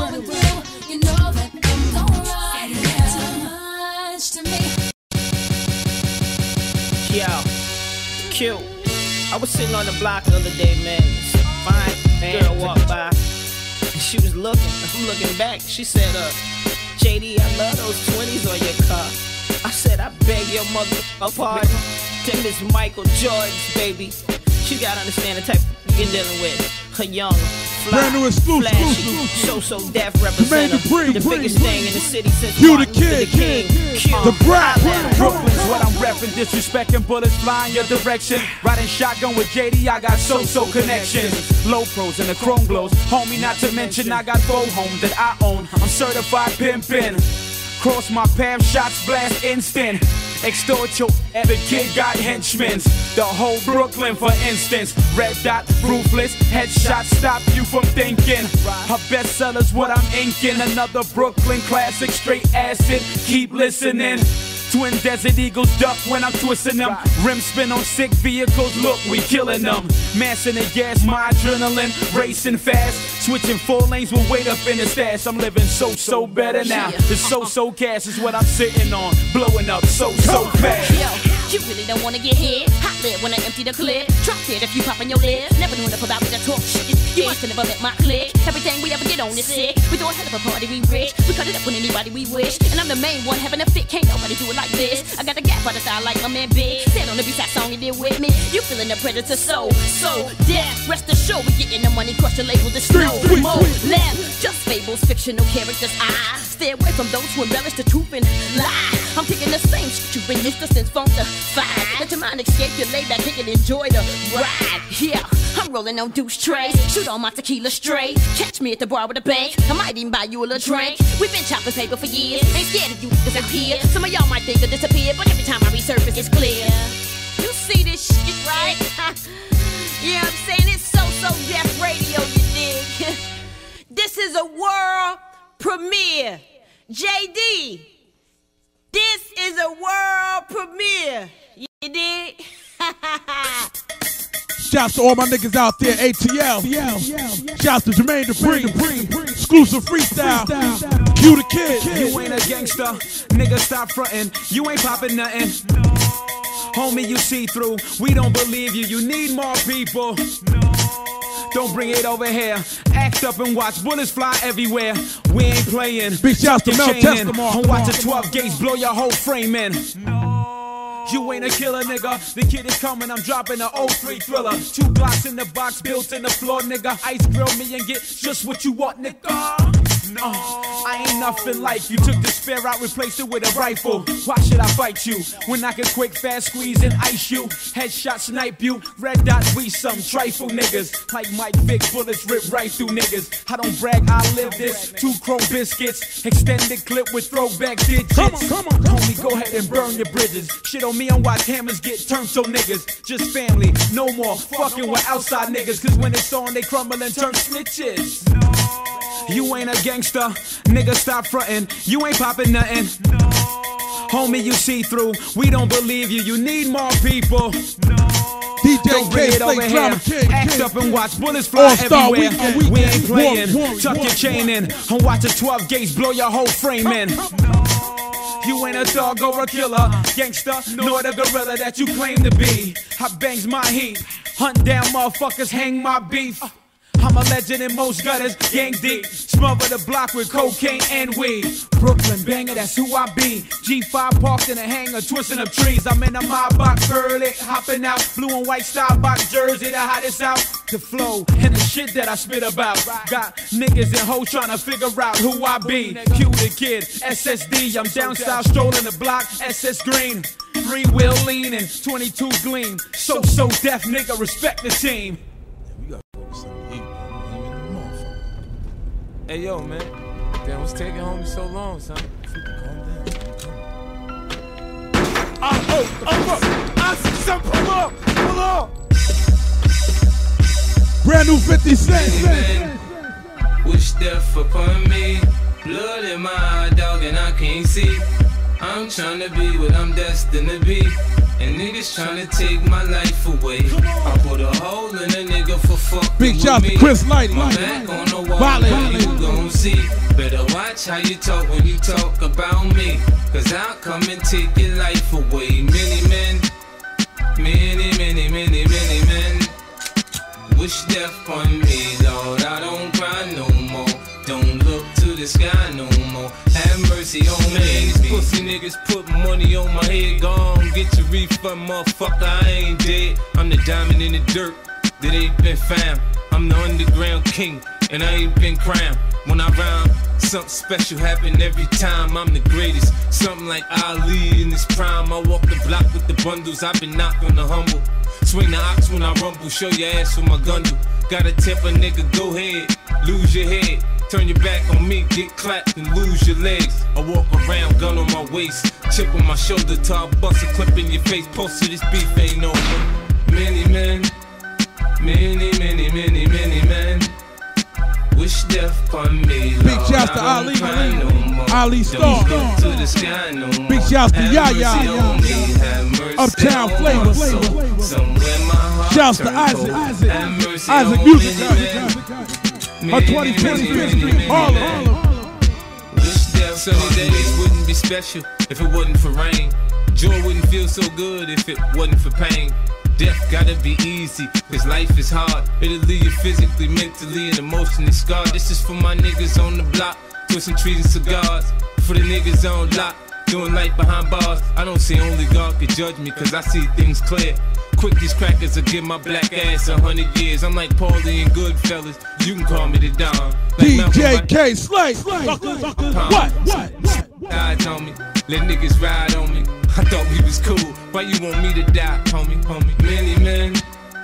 Yo, Q. I was sitting on the block the other day, man. This fine girl walked by. And she was looking. I'm looking back. She said, JD, I love those 20s on your car. I said, I beg your mother pardon. Them is Michael Jordan's, baby. You gotta understand the type of you're dealing with. A young, fly, brand new exclusive, flashy, so deaf representative. The biggest thing in the city since Q the Martin Luther Kid, King. the brat. Brooklyn's what I'm repping, disrespecting bullets flying your direction. Riding shotgun with JD, I got so connections. Low pros and the chrome glows, homie. Not to mention I got 4 homes that I own. I'm certified pimpin'. Cross my path, shots blast instant. Extort your every kid got henchmen. The whole Brooklyn, for instance. Red dot, ruthless, headshot stop you from thinking. Her bestsellers, what I'm inking. Another Brooklyn classic, straight acid. Keep listening. Twin Desert Eagles duck when I'm twisting them. Rim spin on sick vehicles, look, we killing them. Massing the gas, my adrenaline, racing fast. Switching 4 lanes with weight up in the stash. I'm living so better now. The so cash is what I'm sitting on. Blowing up so fast. Yo, you really don't wanna get hit. Hot lid when I empty the clip. Drop it if you poppin' your lid. Never knew enough about me to talk shit. You must have never met my clique. Everything we ever get on is sick. We do a hell of a party, we rich. We cut it up with anybody we wish. And I'm the main one having a fit. Can't nobody do it like this. I got the gap by the style like my man Big. Said on the B-side song you did with me. You feeling the predator so death. Rest assured we getting the money. Crush the label, the snow. More left. Just fables, fictional characters. I stay away from those who embellish the truth and lie. I'm kicking the same shit you've been used to since funk the five. Let your mind escape your lay back, kick and enjoy the ride. Yeah, I'm rolling on deuce trays. Shoot all my tequila straight. Catch me at the bar with a bank. I might even buy you a little drink. We've been chopping paper for years. Ain't scared of you to disappear. Some of y'all might think I disappeared, but every time I resurface, it's clear. You see this shit, right? Yeah, I'm saying it's so death radio, you dig? This is a world premiere. JD, this is a world premiere. You dig? Shouts to all my niggas out there, ATL. Shouts to Jermaine Dupri. Exclusive freestyle. Q the Kid. You ain't a gangster, nigga, stop frontin'. You ain't poppin' nothing. Homie, you see through. We don't believe you. You need more people. Don't bring it over here. Act up and watch bullets fly everywhere. We ain't playing. Big shouts to Mel Testamar. And watch the 12 gauge blow your whole frame in. You ain't a killer, nigga. The kid is coming, I'm dropping an 03 thriller. 2 Glocks in the box, built in the floor, nigga. Ice grill me and get just what you want, nigga. I ain't nothing like you. Took the spare out, replaced it with a rifle. Why should I fight you when I can quick, fast squeeze and ice you? Headshot snipe you. Red dot, we some trifle niggas. Like Mike Vick, bullets rip right through niggas. I don't brag, I live this. 2 chrome biscuits. Extended clip with throwback digits. Come on. Homie, go ahead and burn your bridges. Shit on me and watch hammers get turned so niggas. Just family, no more fucking with outside niggas. Cause when it's on, they crumble and turn snitches. You ain't a gangster, nigga, stop frontin'. You ain't poppin' nothing. Homie, you see through. We don't believe you. You need more people. DJ bring it over here. Act up and watch bullets fly everywhere. We ain't playing. Tuck your chain in and watch the 12 gauge blow your whole frame in. You ain't a thug or a killer, gangster, nor the gorilla that you claim to be. I bangs my heat, hunt down motherfuckers, hang my beef. I'm a legend in most gutters, gang deep. Smother the block with cocaine and weed. Brooklyn banger, that's who I be. G5 parked in a hangar, twisting up trees. I'm in a mob box early, hopping out. Blue and white Starbucks jersey, the hottest out. The flow and the shit that I spit about. Got niggas and hoes trying to figure out who I be. Q the Kid, SSD. I'm down south strolling the block, SS Green. 3-wheel leaning, 22 gleam. So deaf nigga, respect the team. Hey yo, man. Damn, what's taking homie so long, son? I see some pull up. Brand new 50 Cent. Wish death upon me. Blood in my eye, dog, and I can't see. I'm tryna be what I'm destined to be. And niggas tryna take my life away. I put a hole in a nigga for fucking big shout to Chris Lighty. My back on the wall, what you gon' see. Better watch how you talk when you talk about me. Cause I'll come and take your life away. Many men wish death on me, Lord. I don't cry no more. Don't look to the sky no more. Have mercy on me. These pussy niggas put money on my head. Gone, get your refund, motherfucker. I ain't dead. I'm the diamond in the dirt that ain't been found. I'm the underground king, and I ain't been crowned. When I rhyme, something special happen every time. I'm the greatest, something like Ali in his prime. I walk the block with the bundles. I've been knocked on the humble. Swing the ox when I rumble. Show your ass with my gun do. Gotta tip a nigga, go ahead, lose your head. Turn your back on me, get clapped and lose your legs. I walk around, gun on my waist, chip on my shoulder till I bust a clip in your face. Post to this beef ain't over. Many men wish death upon me. Big shouts to Ali, Ali Star. Big shouts to Yaya, Uptown Flavor. Shouts to Isaac Music. 25th Street, Harlem. Sunny days wouldn't be special if it wasn't for rain. Joy wouldn't feel so good if it wasn't for pain. Death gotta be easy, cause life is hard. It'll leave you physically, mentally, and emotionally scarred. This is for my niggas on the block, twisting trees and cigars. For the niggas on lock, doing life behind bars. I don't see only God can judge me, cause I see things clear. Quick, these crackers will give my black ass 100 years. I'm like Paulie and Goodfellas, you can call me the Don. Like DJ K Slay. What? Eyes on me, let niggas ride on me. I thought we was cool, why you want me to die, homie? Many men,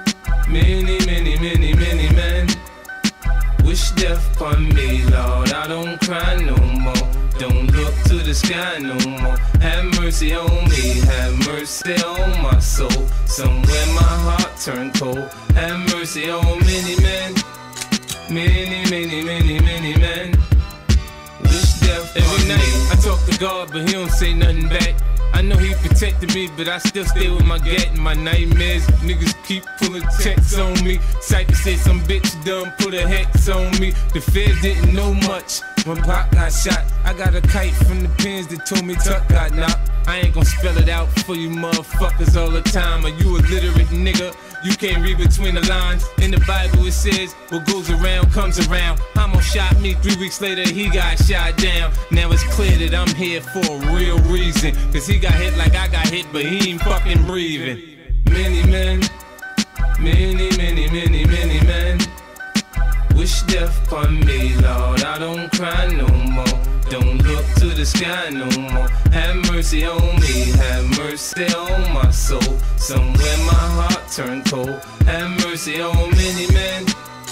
many men wish death upon me, Lord. I don't cry no more, don't look to the sky no more. Have mercy on me, have mercy on my soul. Somewhere my heart turned cold. Have mercy on many men, many men wish death. Every night I talk to God, but he don't say nothing back. I know he protected me, but I still stay with my gat and my nightmares. Niggas keep pulling checks on me. Cypher said some bitch done put a hex on me. The feds didn't know much when Pac got shot. I got a kite from the pins that told me Tuck got knocked. I ain't gon' spell it out for you motherfuckers all the time. Are you a literate nigga? You can't read between the lines. In the Bible it says, what goes around comes around. Hamo shot me, 3 weeks later he got shot down. Now it's clear that I'm here for a real reason. Cause he got hit like I got hit, but he ain't fucking breathing. Many men, many men wish death upon me, Lord. I don't cry no more, don't look to the sky no more. Have mercy on me, have mercy on my soul. Somewhere my heart turned cold. Have mercy on many men,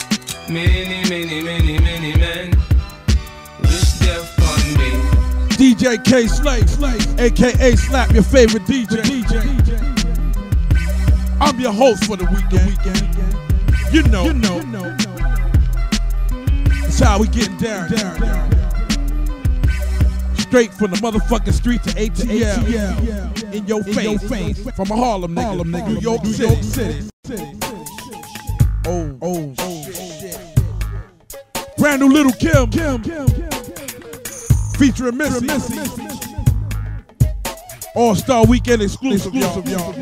many men wish death upon me. DJ K Slay, aka Slap, your favorite DJ. I'm your host for the weekend. You know. That's how we getting down. Straight from the motherfucking street to ATL. In your face. From a Harlem nigga. New York City. Oh. Brand new Little Kim. Featuring Missy. All-Star Weekend exclusive, y'all.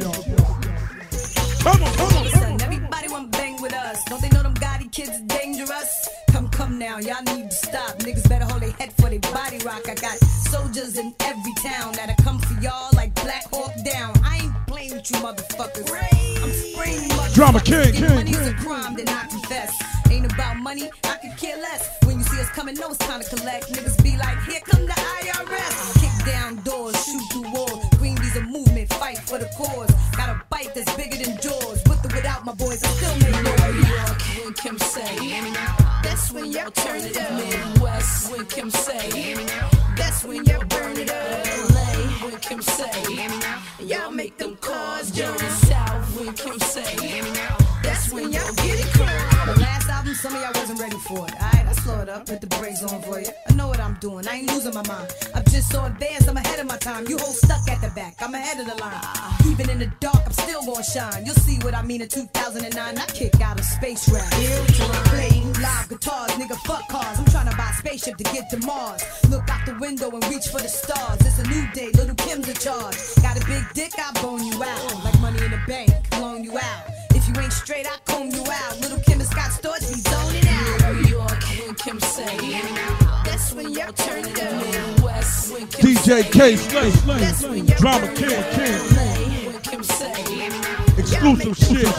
Come on. Listen, everybody want to bang with us. Don't they know them Gotti kids is dangerous? Come now, y'all need to stop. Niggas better hold their head for their body rock. I got soldiers in every town that'll come for y'all like Black Hawk Down. I ain't playing with you motherfuckers. I'm spraying motherfuckers. Drama King. Money's a crime, then I confess. Ain't about money, I could care less. When you see us coming, know it's time to collect. Niggas be like, here come the IRS. Kick down doors, shoot through walls. Green B's a movement, fight for the cause. Got a bite that's bigger than Jaws. With or without my boys, I still make noise. When Kim say, that's when y'all turn it up. Midwest, when Kim say, that's when y'all burn it up. LA, when Kim say, y'all make them cars jump. South, when Kim say, that's when y'all get it crunk. The last album, some of y'all wasn't ready for it. Alright, I slow it up, put the brakes on for you. I know what I'm doing, I ain't losing my mind. I'm just so advanced, I'm ahead of my time. You hold stuck at the back, I'm ahead of the line. Even in the dark, I'm still gonna shine. You'll see what I mean in 2009. I kick out a space rap. Playing live guitars, nigga, fuck cars. I'm trying to buy a spaceship to get to Mars. Look out the window and reach for the stars. It's a new day, Little Kim's in charge. Got a big dick, I bone you out. Like money in the bank, loan you out. If you ain't straight, I comb you out. Little Kim and Scott Storch be zoning out. New York, when Kim say, that's when y'all turn it up. Midwest, when Kim DJ K Slay, Drama King. when Kim say, Exclusive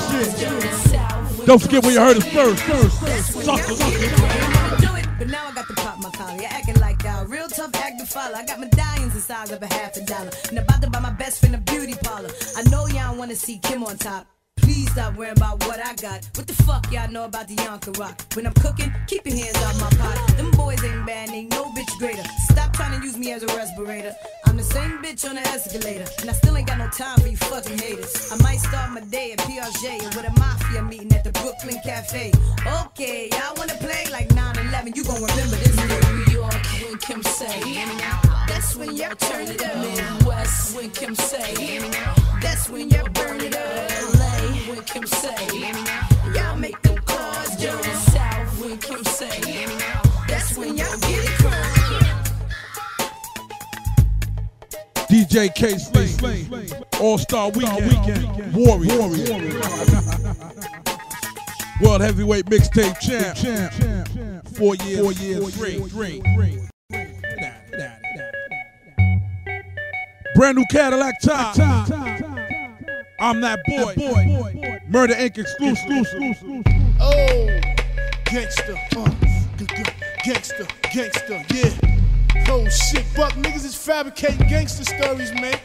shit. Don't forget where you heard it first. Suckers. But now I got to pop my collar. You're acting like that. Real tough act to follow. I got medallions the size of $50. And about to buy my best friend a beauty parlor. I know y'all want to see Kim on top. Please stop worrying about what I got. What the fuck y'all know about the Yonka Rock? When I'm cooking, keep your hands off my pot. Them boys ain't bad, ain't no bitch greater. Stop trying to use me as a respirator. I'm the same bitch on the escalator. And I still ain't got no time for you fucking haters. I might start my day at Piaget or with a mafia meeting at the Brooklyn Cafe. Okay, y'all wanna play like 9/11. You gon' remember this day. New York, when Kim say, that's when y'all turn it up. Midwest, when Kim say, that's when y'all burn it up. LA, when Kim say, y'all make them cars jump. South, when Kim say, say, that's when y'all get it crunk. DJ K Slate, All-Star Weekend, Warrior, World Heavyweight Mixtape Champ, 4 years straight. Brand new Cadillac top. I'm that boy. Murder Inc. exclusive. Oh, gangster, gangster, yeah. Oh shit, Buck niggas is fabricating gangster stories, man.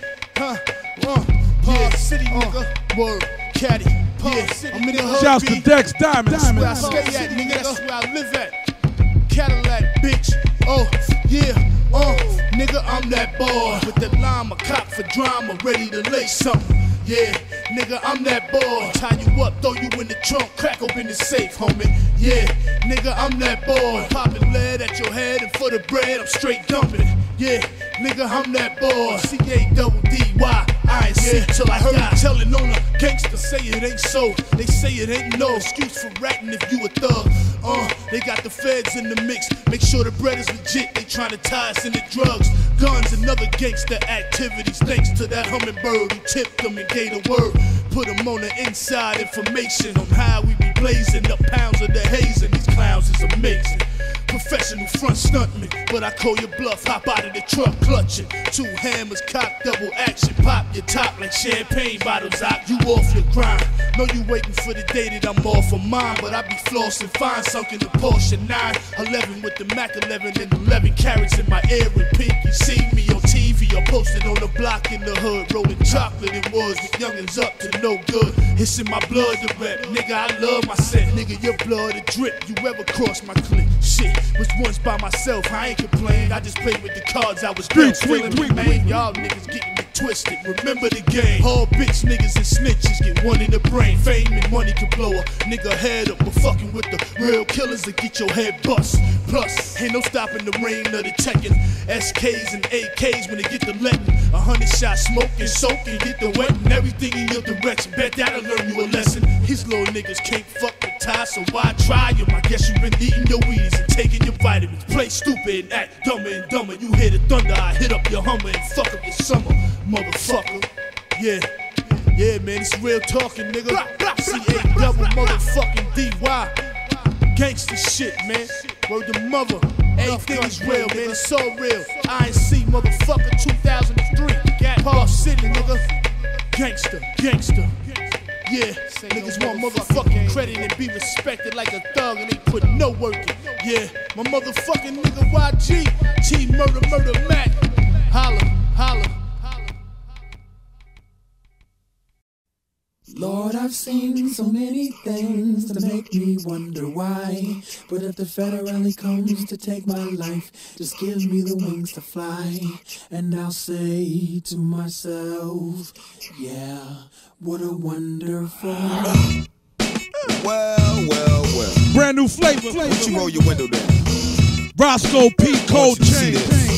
Yeah, city nigga, word, caddy, yeah. I'm in the hood. Shouts to Dex Diamond. That's where I stay at, nigga. That's where I live at. Cadillac, bitch. Oh, yeah. Nigga, I'm that boy with the llama, cock for drama, ready to lay something. Yeah, nigga, I'm that boy. Tie you up, throw you in the trunk, crack open the safe, homie. Yeah, nigga, I'm that boy. Popping lead at your head and for the bread, I'm straight dumping. Yeah, nigga, I'm that boy. C-A-double-D-Y. I ain't see till I heard you telling on a gangster. Say it ain't so, they say it ain't no excuse for ratting if you a thug. They got the feds in the mix. Make sure the bread is legit. They trying to tie us into drugs, guns, and other gangster activities. Thanks to that hummingbird who tipped them and gave the word. Put them on the inside information on how we be blazing up pounds of the haze. And these clowns is amazing. Professional front stuntman, but I call your bluff, hop out of the truck clutching. 2 hammers, cock, double action, pop your top like champagne bottles out. You off your grind, know you waiting for the day that I'm off of mine, but I be flossing fine, sunk in the Porsche 911 with the Mac 11 and 11 carats in my ear and pink. You see me on TV or posted on the block in the hood, rolling chocolate and woods with youngins up to no good. It's in my blood to rap, nigga, I love my set. Nigga, your blood a drip, you ever cross my clique? Shit. Was once by myself, I ain't complain. I just played with the cards I was dealt. Feeling me, man. Y'all niggas getting me twisted. Remember the game. All bitch niggas and snitches get one in the brain. Fame and money can blow a nigga head up, but fucking with the real killers that get your head bust. Plus, ain't no stopping the rain of the checking. SKs and AKs when they get the letting. 100 shots smoking, soaking, get the wet and everything in your direction. Bet that'll learn you a lesson. These little niggas can't fuck the tie, so why try them? I guess you been eating your Wheaties and taking your vitamins. Play stupid and act dumber and dumber. You hear the thunder, I hit up your Hummer and fuck up your summer, motherfucker. Yeah, man, it's real talking, nigga. C-A double motherfucking D-Y. Gangsta shit, man. Word to mother. Everything is real, man. It's so real. INC motherfucker 2003. Park City, nigga. Gangsta. Yeah, niggas want motherfucking credit and be respected like a thug and they put no work in. Yeah, my motherfucking nigga YG, T Murder Mac. Holla. Lord, I've seen so many things to make me wonder why. But if the federally comes to take my life, just give me the wings to fly. And I'll say to myself, yeah, what a wonderful. Well. Brand new flavor. Why you roll your window down? Roscoe P. Cold Chain.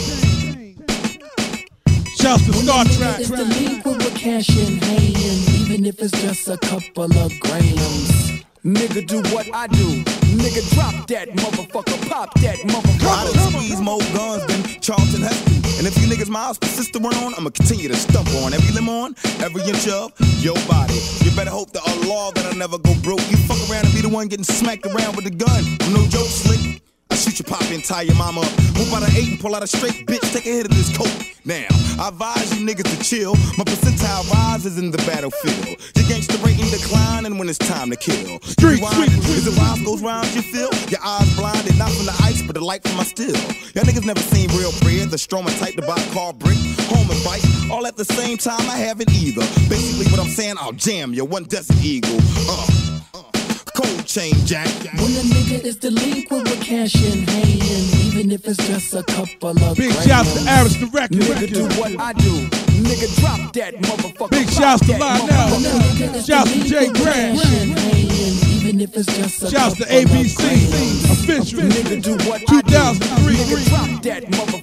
Shouts to Star Trek. It's the link with a cash in hand, even if it's just a couple of grams. Nigga, do what I do. Nigga, drop that motherfucker, pop that motherfucker. I done squeeze more guns than Charlton Heston. And if you niggas miles persist to run on, I'ma continue to stump on every limb on, every inch of your body. You better hope that Allah that I never go broke. You fuck around and be the one getting smacked around with a gun. I'm no joke, slick. I shoot your pop and tie your mama up. Whoop out an 8 and pull out a straight bitch. Take a hit of this coke. Now, I advise you niggas to chill. My percentile rises in the battlefield. Your gangster rating declining when it's time to kill. Street is it Roscoe's rhymes you feel? Your eyes blinded, not from the ice, but the light from my steel. Y'all niggas never seen real bread. The Stroman type to buy a car brick. Home and bike, all at the same time. I haven't either. Basically what I'm saying, I'll jam you. One Desert Eagle. Cold Chain Jack. When a nigga is delinquent with cash in hand, even if it's just a couple of big shouts to Aris the Record. Nigga, do what I do. Nigga, drop that motherfucker. Big shouts to Lionel. Shouts to Jay Grant. Even if it's just a shouts to ABC. Official. Nigga, do what I do. 2003. Nigga, drop that motherfucker.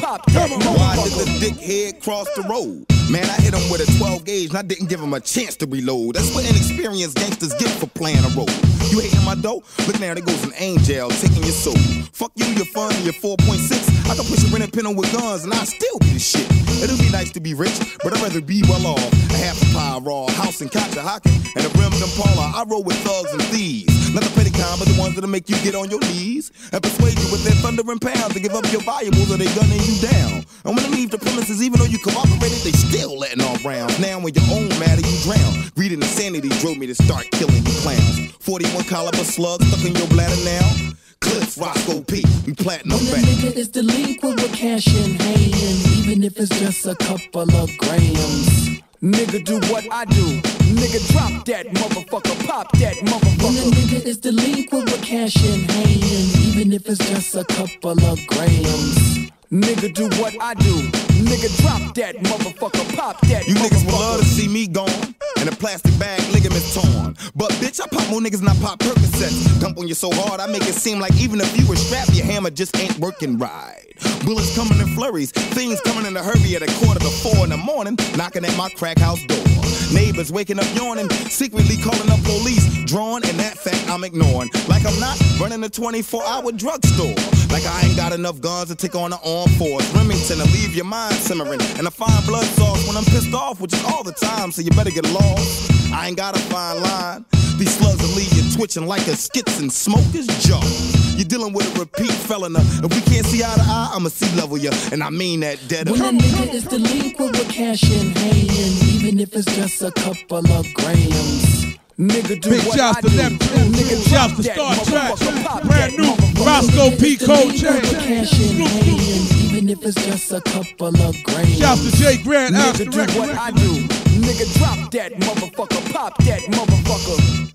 pop that Why did the motherfucker. dickhead cross the road? Man, I hit him with a 12 gauge and I didn't give him a chance to reload. That's what inexperienced gangsters get for playing a role. You hating my dough? Look now, there goes an angel taking your soul. Fuck you, your fun, and your 4.6. I can push a rented pinner with guns and I still be the shit. It'll be nice to be rich, but I'd rather be well off. A half a pie raw, house in Conshohocken, and a rimmed Impala. I roll with thugs and thieves. Not the petty kind, but the ones that'll make you get on your knees and persuade you with their thundering pounds to give up your valuables or they gunning you down. And when they leave the premises, even though you cooperated, they still letting off rounds. Now when your own matter, you drown. Greed and insanity drove me to start killing you clowns. 41 caliber slugs stuck in your bladder now. Cliff, Roscoe P, we platinum When a back. nigga is delinquent with cash in hand, even if it's just a couple of grams. Nigga do what I do. Nigga drop that motherfucker, pop that When a motherfucker. nigga is delinquent with cash in hand, even if it's just a couple of grams. Nigga do what I do. Nigga drop that motherfucker, pop that You niggas would love to motherfucker. see me gone and a plastic bag ligaments torn. But bitch, I pop more niggas than I pop Percocets. Dump on you so hard, I make it seem like even if you were strapped, your hammer just ain't working right. Bullets coming in flurries, things coming in a hurry at 3:45 in the morning, knocking at my crack house door. Neighbors waking up yawning, secretly calling up police, drawn, and that fact I'm ignoring. Like I'm not running a 24-hour drugstore. Like I ain't got enough guns to take on the armed force. Remington to leave your mind simmering, and a fine blood sauce when I'm pissed off, which is all the time, so you better get lost. I ain't got a fine line. These slugs will leave you twitching like a skits and smoker's jaw. You're dealing with a repeat felon. If we can't see eye to eye, I'ma see level ya, and I mean that dead. When a nigga is delinquent with cash in hand, even if it's just a couple of grams. Nigga do Big what shouts I to do. them too. Nigga Shouts drop to that Star Trek. motherfucker, pop Brand that new motherfucker. Roscoe P. Cold Delinquent with Chain. cash in hand, even if it's just a couple of grams. Shouts to Jay Grant. Nigga do what I do. Nigga drop that motherfucker, pop that motherfucker.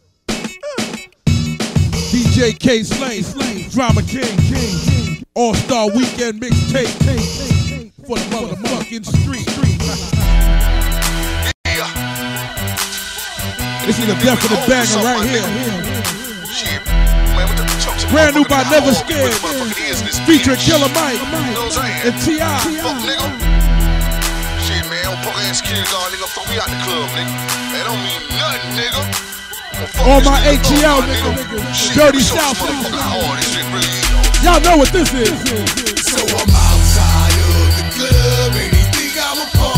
DJ K Slay, Drama King, All-Star Weekend mixtape for the motherfucking street. This is a definite banger right here. Brand new by Never Scared, featuring Killer Mike and T.I. Shit, man, I'm punk ass kids, all nigga, throw me out the club, nigga. That don't mean nothing, nigga. All my ATL niggas, Dirty South niggas. Y'all know what this is. So I'm outside of the club and they think I'm a punk.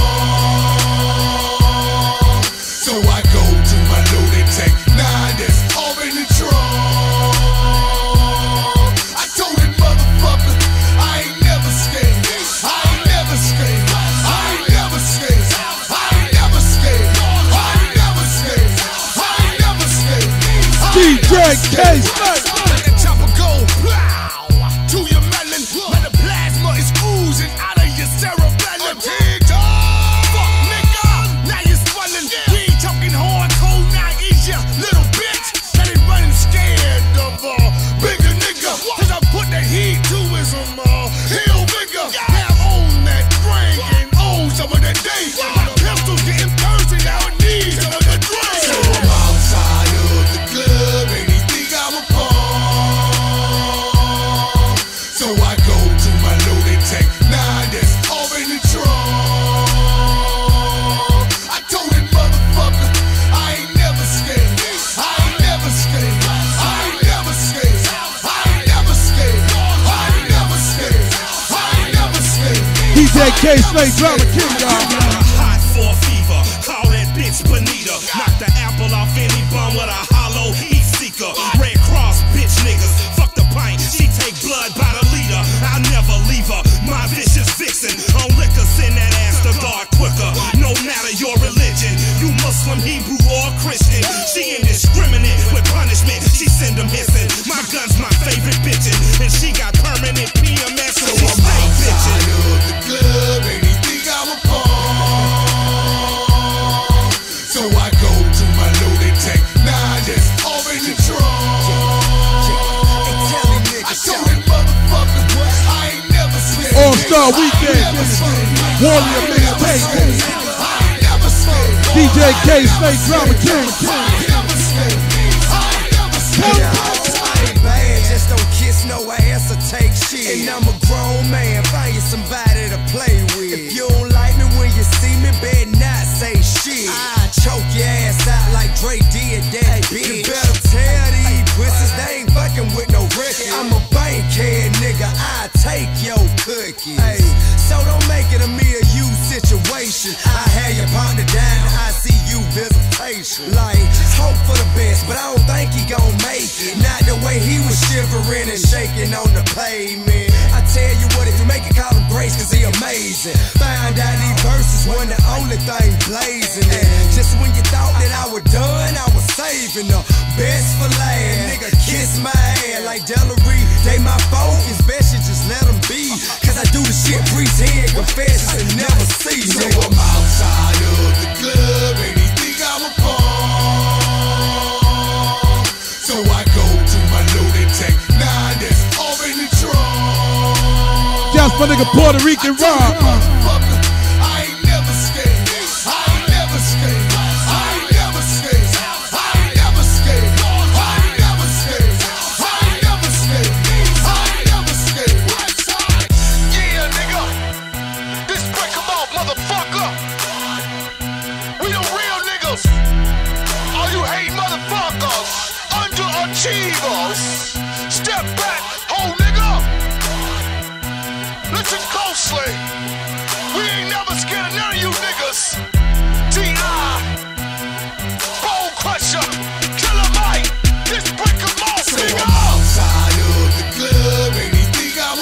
So I go to my loaded tech 9 that's all in the trunk. I told that motherfucker I ain't never scared. I ain't never scared. I ain't never scared. I ain't never scared. I ain't never scared. I ain't never scared. DJ K Slay. Let the chopper go. Plow to your melon. When the plasma is oozing out of your cerebellum. Fuck nigga, now you're swelling. We ain't talking hardcore, now is ya little bitch. That ain't running scared of bigger nigga. Cause I put the heat to his hill bigger. Have on that drink and own some of that day. My pistols getting thirsty, now it needs another drink. So I'm outside of the club and he think I'm a punk. So I go to my loaded tech 9 that's all in the trunk. I told that motherfucker I ain't never scared. I ain't never scared. I ain't never scared. I ain't never scared. I ain't never scared. I ain't never scared. DJ K Slay, Drama King, y'all. Hot for fever, call that bitch Bonita. Knock the apple off any bum with a hollow heat seeker. Red Cross bitch niggas, fuck the pint. She take blood by the liter. I'll never leave her. My vicious vixen on liquor, send that ass to God quicker. No matter your religion, you Muslim, Hebrew, or Christian. She indiscriminate with punishment. She send them hissing. My gun's my favorite bitchin', and she got permanent PMS, so she stay bitchin'. The club and he think I'm a punk. So I go to my loaded tech 9 that's all in the trunk. I told that motherfucker I ain't never scared. All-Star Weekend, Warrior mixtape. DJ K Slay, Drama King. I ain't bad, just don't kiss no ass or take shit. And I'm a grown man, find you somebody to Like, hope for the best, but I don't think he gon' make it. Not the way he was shivering and shaking on the pavement. I tell you what, if you make it, call him Grace, cause he amazing. Find out these verses wasn't the only thing blazing. And just when you thought that I was done, I was saving the best for last. Nigga, kiss my ass like Delary. They my focus, best you just let them be. Cause I do the shit priest head, confess and never see. So I'm outside of the club and he think I'm a pawn. So I go to my loaded tank, 9 that's already drawn. Just my nigga Puerto Rican Rob. I ain't never scared. I ain't never scared. I ain't never scared. I ain't never scared. I ain't never scared. I ain't never scared. I ain't never scared. Yeah, nigga. This break 'em off, motherfucker. We the real niggas. All you hate motherfuckers, underachievers. Step back, whole nigga. Listen closely. We ain't never scared of none of you niggas. T.I. Bone Crusher, Killer Mike. This break 'em off, so nigga. I'm outside of the club and he think I'm a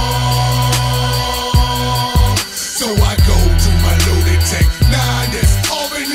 pawn. So I go to my loaded tank, 9 that's already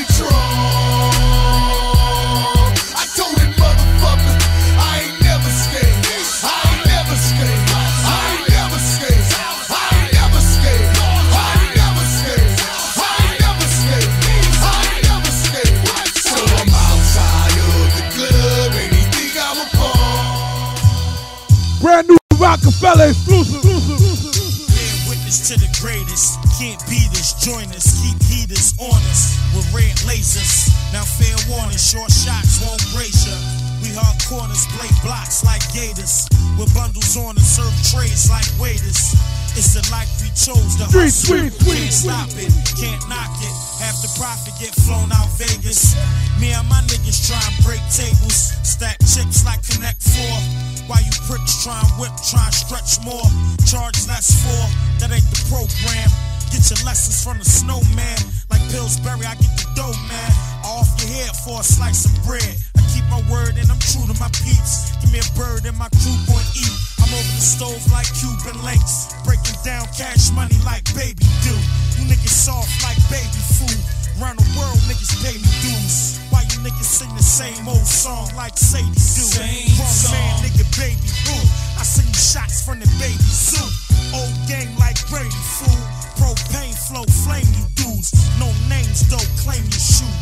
drawn. I told him, motherfucker, I ain't never scared. I ain't never scared. I ain't never scared. I ain't never scared. I ain't never scared. I ain't never scared. I ain't never scared. So I'm outside of the club and he think I'm a pawn. Brand new Rockefeller exclusive. Witness to the greatest. Can't beat us, join us, keep heaters on us with red lasers. Now fair warning, short shots won't brace ya. We hard corners, play blocks like gators. With bundles on and serve trays like waiters. It's the life we chose to hustle. Can't stop it, can't knock it. Half the profit get flown out Vegas. Me and my niggas try and break tables. Stack chips like Connect 4. While you pricks try and whip, try and stretch more. Charge less for, that ain't the program. Get your lessons from the snowman. Like Pillsbury, I get the dough, man. Off your head for a slice of bread. I keep my word and I'm true to my peeps. Give me a bird and my crew gon' eat. I'm over the stove like Cuban links. Breaking down cash money like baby do. You niggas soft like baby food. Round the world, niggas pay me dues. Why you niggas sing the same old song like Sadie do? Grown man, nigga, baby boo. I sing shots from the baby zoo. Old gang like Brady, fool. Propane flow, flame you dudes. No names, though, claim your shoes.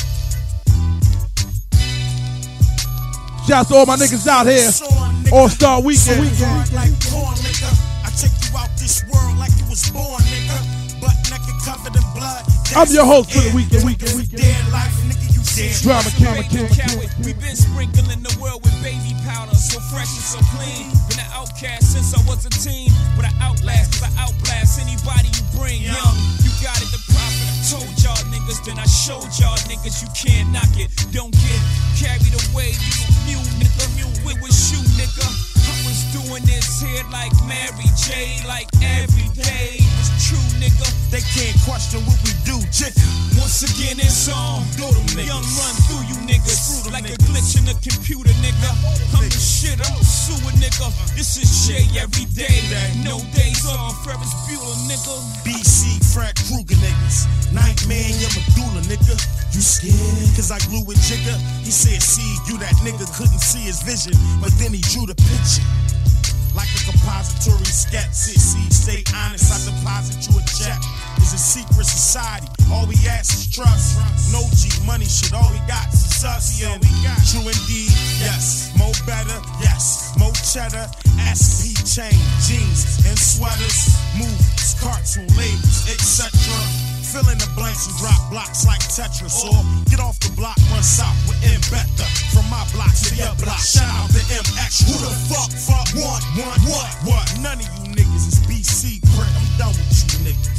Shouts to all my niggas out here. All-Star Weekend. Like corn, nigga. I take you out this world like you was born, nigga. Butt naked, covered in blood. I'm your host for the weekend. Dead life, nigga, you dead. Drama King. We've been sprinkling the world with baby powder, so fresh and so clean. Been an outcast since I was a teen, but I outlast, cause I outblast anybody you bring. Young, you got it, the prophet. I told y'all niggas, then I showed y'all niggas you can't knock it. Don't get carried away, you a mule nigga. Where was you, nigga? I was doing this here like Mary J, like every day. It's true, nigga. They can't question what we do, chick. Once again, it's on. Young run through you niggas like a glitch in the computer, nigga. I'm the shit, I'm a sewer, nigga. This is Jay every day. No days off, Ferris Bueller, nigga. BC, Frank Kruger, niggas. Nightmare in your medulla, nigga. You scared? Cause I glue with Jigga. He said, see, you that nigga couldn't see his vision, but then he drew the picture. Like a compository sketch. Stay honest, I deposit you a check. It's a secret society, all we ask is trust. No G money shit, all we got is us. And true indeed, yes. More better, yes. More cheddar, SP chain, jeans and sweaters. Movies, cartoon labels, etc. Fill in the blanks and drop blocks like Tetris. Or get off the block, run south with M. Better. From my block to your block. Shout out to MX. Who the fuck want what? None of you niggas is BC, Brett. I'm done with you niggas.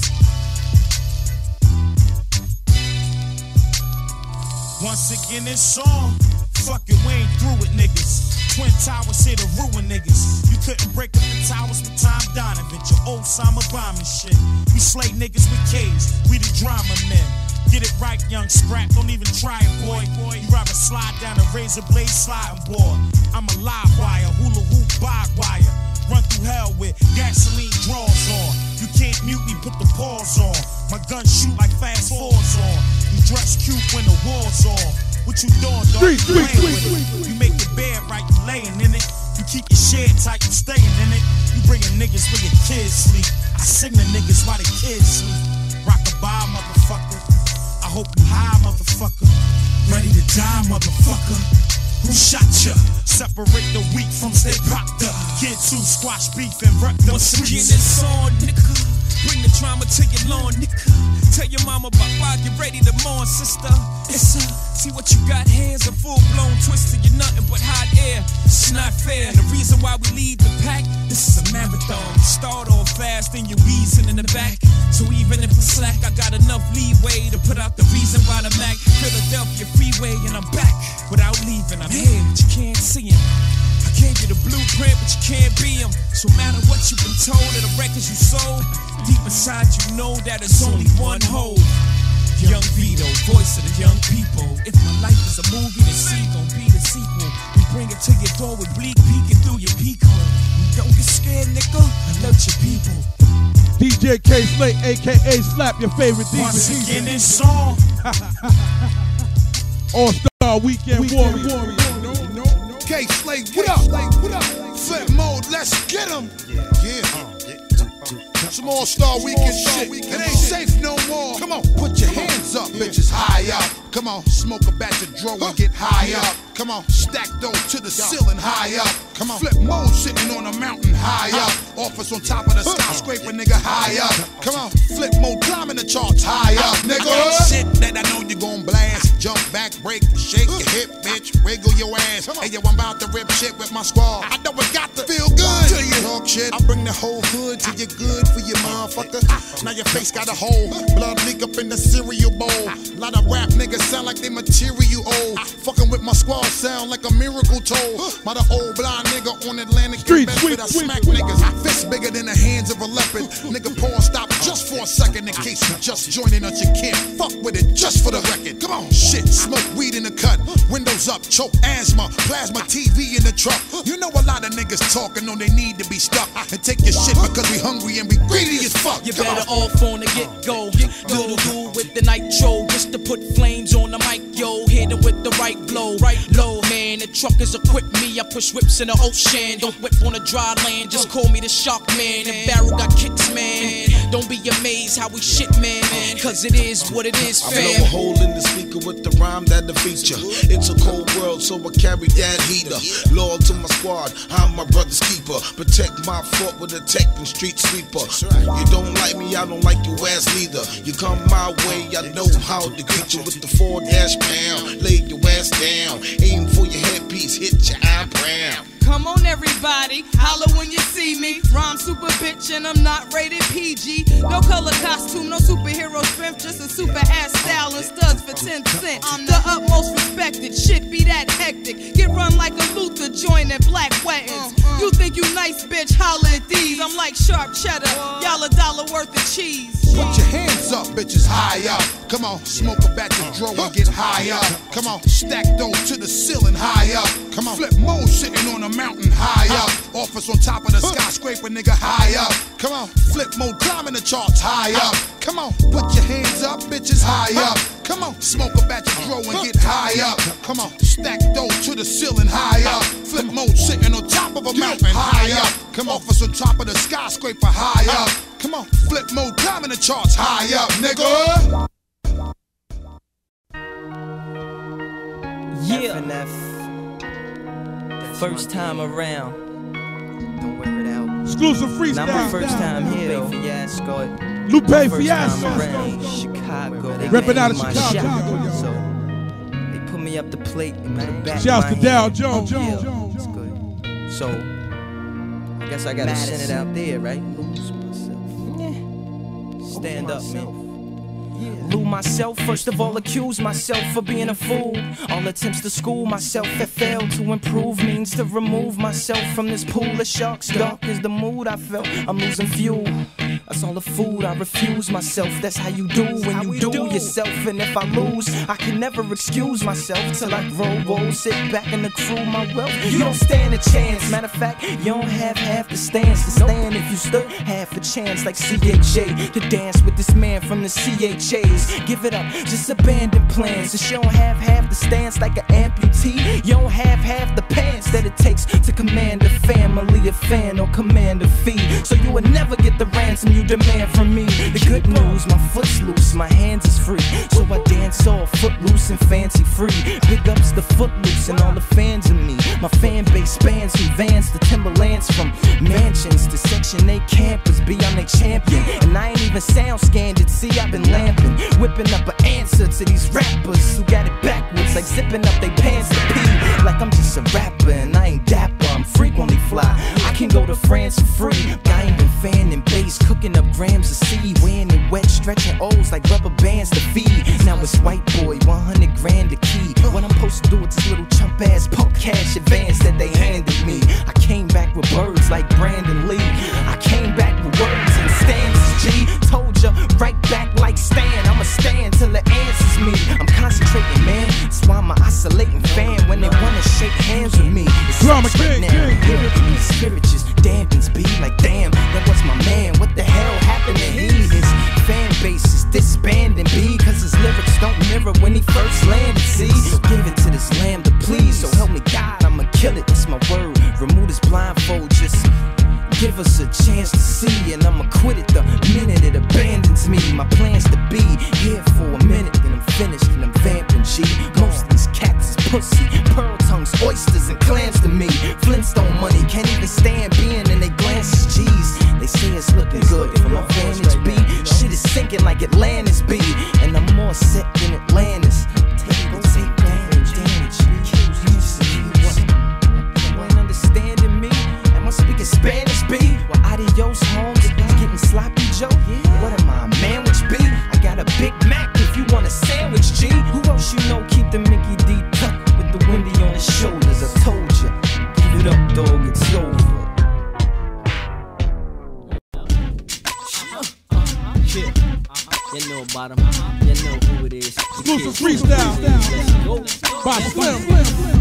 Once again, it's on. Fuck it, we ain't through with niggas. Twin Towers here to ruin niggas. You couldn't break up the towers with Tom Donovan. Your old Osama bombing shit. We slay niggas with K's. We the drama men. Get it right, young scrap, don't even try it, boy. You rather slide down a razor blade sliding board. I'm a live wire, hula hoop barbed wire. Run through hell with gasoline draws on. You can't mute me, put the pause on. My gun shoot like fast forwards on. You dress cute when the war's on. What you doing, dog? You playing with it. You make the bed right, you laying in it. You keep your shed tight, you staying in it. You bringing niggas where your kids sleep. I sing the niggas while the kids sleep. Rock-a-bye, motherfucker. I hope you high, motherfucker. Ready to die, motherfucker. Who shot ya? Separate the weak from stay popped up. Kids who squash beef and wreck them streets. It's on, nigga. Bring the trauma to your lawn, nigga. Tell your mama about why get ready to mourn, sister. It's see what you got, hands are full-blown twisted. You're nothing but hot air. It's not fair. The reason why we lead the pack, this is a marathon. You start off fast, then you're wheezing in the back. So even if I slack, I got enough leeway to put out the reason why the Mac. Philadelphia freeway, and I'm back without leaving. I'm here, but you can't see him. I can't get a blueprint, but you can't be him. So no matter what you've been told or the records you sold, deep inside you know that it's only one hope. Young Vito, voice of the young people. If my life is a movie, then C gon' be the sequel. We bring it to your door with bleak peeking through your peak hole. Don't get scared, nigga. Alert your people. DJ K Slate, aka Slap, your favorite DJ. Once again, this song. All-Star Weekend Warrior. K Slate, what up? What up? Flip mode, let's get him. Yeah. Some All-Star Weekend shit. It ain't safe no more. Come on, put your hands up, bitches, high up. Come on, smoke a batch of dro and get high up. Come on, stack those to the ceiling, high up. Come on, flip mode sitting on a mountain, high up. Office on top of the skyscraper, nigga, high up. Come on, flip mode climbing the charts, high up, nigga. Shit that I know you gon' blast. Jump back, break, shake your hip, bitch, wiggle your ass. Hey yo, I'm about to rip shit with my squad. I know it got to feel good till you talk shit. I bring the whole hood till you're good for your motherfucker. Now your face got a hole, blood leak up in the cereal bowl. Lot of rap niggas sound like they material old. Fucking with my squad sound like a miracle told. By the old blind nigga on Atlantic Street, I smack niggas. Fist bigger than the hands of a leopard. Nigga, pause, stop just for a second in case you just joining us. You can't fuck with it just for the record. Come on, shit, smoke weed in the cut, windows up, choke asthma, plasma TV in the truck. You know a lot of niggas talking on they need to be stuck and take your shit because we hungry and we greedy as fuck. You better off on the get-go. Little dude with the nitro just to put flames on the mic, yo. Hit it with the right blow, right low, man. The truck is equipped me. I push whips in the ocean. Don't whip on the dry land. Just call me the shark man. The barrel got kicks, man. Don't be amazed how we shit, man. Cause it is what it is, fam. I blow a hole in the speaker with the rhyme that the feature. It's a cold world, so I carry that heater. Loyal to my squad, I'm my brother's keeper. Protect my fort with a tech and street sweeper. You don't like me, I don't like your ass neither. You come my way, I know how to greet you with the 4-pound. Lay your ass down, aim for your headpiece, hit your eyebrow. Come on everybody, holla when you see me. Rhyme super bitch and I'm not rated PG. No color costume, no superhero strength, just a super ass style and studs for 10 cents. I'm the utmost respected, shit be that hectic. Get run like a Luther joint at Black Wettins. You think you nice bitch, holla at these. I'm like sharp cheddar, y'all $1 worth of cheese. Put your hands up, bitches, high up. Come on, smoke a batch of dro and get high up. Come on, stack those to the ceiling, high up. Come on, flip mode sitting on a mountain, high up. Office on top of the skyscraper, nigga, high up. Come on, flip mode climbing the charts, high up. Come on, put your hands up, bitches, high up. Come on, smoke a batch of dro and get high up. Come on, stack those to the ceiling, high up. Flip mode sitting on top of a mountain, high up. Come on, office on top of the skyscraper, high up. Come on, flip mode climbing the charts, high up, nigga. Yeah. FNF. First time around. Don't wear it out. Exclusive freestyle. Not my first time here though. Fiasco. Lupe Fiasco. Chicago. Reppin' out of Chicago. So they put me up the plate and put it back. Shouts to Dow Jones. It's good. So I guess I gotta send it out there, right? Stand up, man. Lose myself, first of all accuse myself for being a fool. All attempts to school myself that failed to improve means to remove myself from this pool of sharks. Dark is the mood I felt, I'm losing fuel. That's all the food, I refuse myself. That's how you do when you do yourself. And if I lose, I can never excuse myself till I roll, sit back and accrue my wealth. You don't stand a chance. Matter of fact, you don't have half the stance to stand if you stood half a chance like CHA to dance with this man from the CHAs. Give it up, just abandon plans. Since you don't have half the stance like an amputee, you don't have half the pants that it takes to command a family, a fan, or command a fee. So you will never get the ransom you demand from me. The good news, my foot's loose, my hands is free. So I dance all footloose and fancy free. Big ups the footloose and all the fans of me. My fan base spans from Vans to Timberlands, from mansions to Section 8 campers. Be I'm they champion, and I ain't even sound scanned. See, I've been lamping, whipping up an answer to these rappers who got it backwards, like zipping up they pants to pee. Like I'm just a rapper and I ain't dapper. I'm frequently fly. I can go to France for free. I ain't been fanning bass, cooking up grams of seed, weighing it wet, stretching O's like rubber bands to feed. Now it's white boy, 100 grand a key. What I'm supposed to do with this little chump ass punk cash advance that they handed me? I came back with birds like Brandon Lee. I came back with words and stanzas, G. Told ya, right back like Stan. I'ma stand till it answers me. I'm concentrating, man. That's why I'm an oscillating fan when they wanna shake hands with me. It's Drama King, lyrically, spirit just dampens be like, damn, that was my man. What the hell happened to he? His fan base is disbanding B, cause his lyrics don't mirror when he first landed, see? So give it to this lamb to please. So help me God, I'ma kill it, that's my word. Remove this blindfold, just give us a chance to see, and I'ma quit it the minute it abandons me. My plan's to be here for a minute, then I'm finished and I'm vamping G. Most of these cats is pussy, pearl tongues, oysters and clams to me. Flintstone money, can't even stand being in they glances, G's. They say it's looking good from my vantage B. Shit is sinking like Atlantis B, and I'm more set than Atlantis. Take damage. You ain't understanding me? Am I speaking Spanish B? Well, adios, Holmes, getting sloppy, Joe. What am I, a manwich B? I got a Big Mac if you want a sandwich, G. Who else you know keep the Mickey D tucked with the windy on his shoulders? I told you, give it up, dog, it's over. You know about him, you know who it is. Exclusive freestyle by Slim.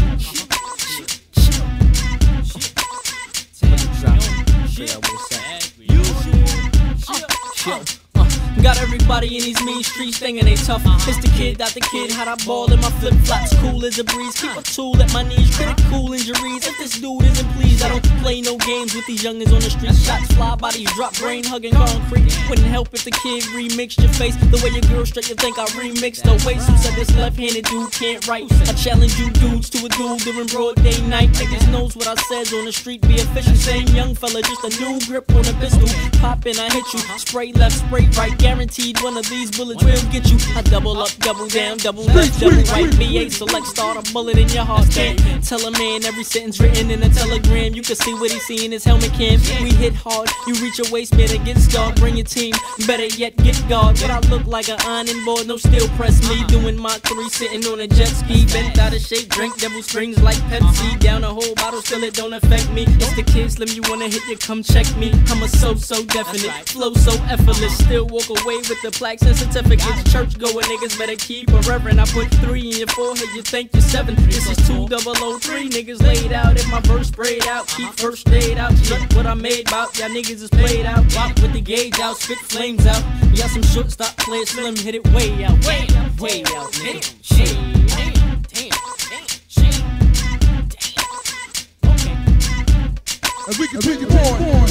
Got everybody in these mean streets thinking they tough. It's the kid, not the kid, how'd I ball in my flip-flops, cool as a breeze. Keep a tool at my knees, critical injuries. If this dude isn't pleased, I don't play no games with these youngins on the street. Shots fly, bodies drop, brain hugging concrete. Wouldn't help if the kid remixed your face the way your girl straight. You think I remixed the waist? Who said this left-handed dude can't write? I challenge you dudes to a duel during broad day night. Niggas knows what I says on the street, be official. Same young fella, just a new grip on a pistol. Pop in, I hit you, spray left, spray right. Guaranteed one of these bullets will get you. I double up, double down, double left, double right. VA select, start a bullet in your heart. Can't tell a man every sentence written in a telegram. You can see what he see in his helmet cam. We hit hard, you reach your waistband and get scarred. Bring your team, better yet get guard. But I look like an ironing board, no steel press me. Doing my 3, sitting on a jet ski. Bent out of shape, drink devil strings like Pepsi. Down a whole bottle, still it don't affect me. It's the kid Slim, you wanna hit you, come check me. I'm a so definite, flow so effortless. Still walk away with the plaques and certificates. Church going niggas better keep a reverend. I put 3 in your forehead, you think you're 7. This is 2003, niggas laid out. If my verse sprayed out, keep first aid out. Look what I made about, y'all niggas is played out. Walk with the gauge out, spit flames out. Y'all some short stop players, Slim, hit it way out, way out, way out, nigga. And we continue on.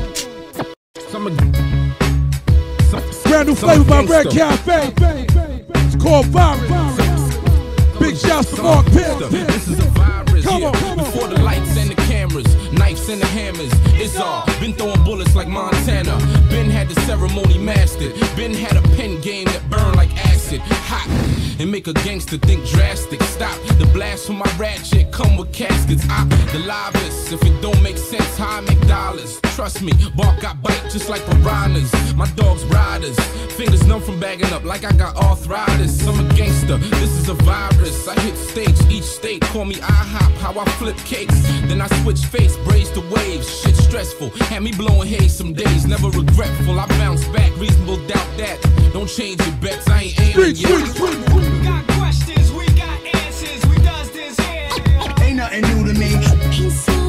Brand new flavor by Red Cafe. It's called Virus. Big shouts to Mark Pitt. This is a virus. Come on. Before the lights and the cameras, knives and the hammers. It's all been throwing bullets like Montana. Ben had the ceremony mastered. Ben had a pen game that burned like acid. Hot. and make a gangster think drastic. Stop the blast from my ratchet, come with caskets. I'm the livest. If it don't make sense, how I make dollars. Trust me, bark got bite just like piranhas. My dog's riders, fingers numb from bagging up like I got arthritis. I'm a gangster, this is a virus. I hit stage, each state call me IHOP. How I flip cakes, then I switch face, brace the waves. Shit stressful, had me blowing haze some days. Never regretful, I bounce back, reasonable doubt that. Don't change your bets, I ain't aiming yet. We got questions, we got answers, we does this here. Ain't nothing new to me. He's so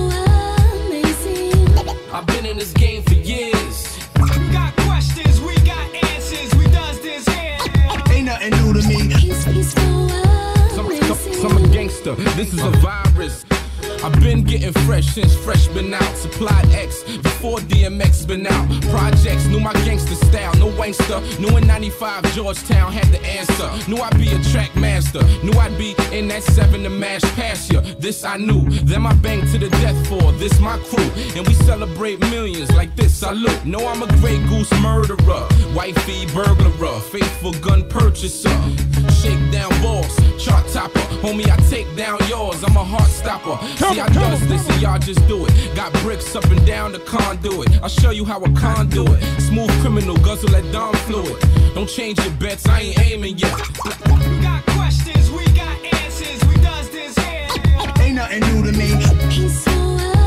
amazing. I've been in this game for years. We got questions, we got answers, we does this here. Ain't nothing new to me. He's so amazing. I'm a gangster, this is a virus. I've been getting fresh since fresh been out. Supplied X before DMX been out. Projects knew my gangster style, no wankster. Knew in 95 Georgetown had the answer. Knew I'd be a track master. Knew I'd be in that 7 to mash past ya. This I knew. Them I bang to the death for. This my crew, and we celebrate millions like this. Salute. Know I'm a Grey Goose murderer, wifey burglarer, faithful gun purchaser, shakedown boss, chart topper. Homie, I take down yours. I'm a heart stopper. See, I does this and y'all just do it. Got bricks up and down the conduit. I'll show you how a con do it. Smooth criminal, guzzle that Dom fluid. Don't change your bets, I ain't aiming yet. We got questions, we got answers, we does this here. Ain't nothing new to me. He's so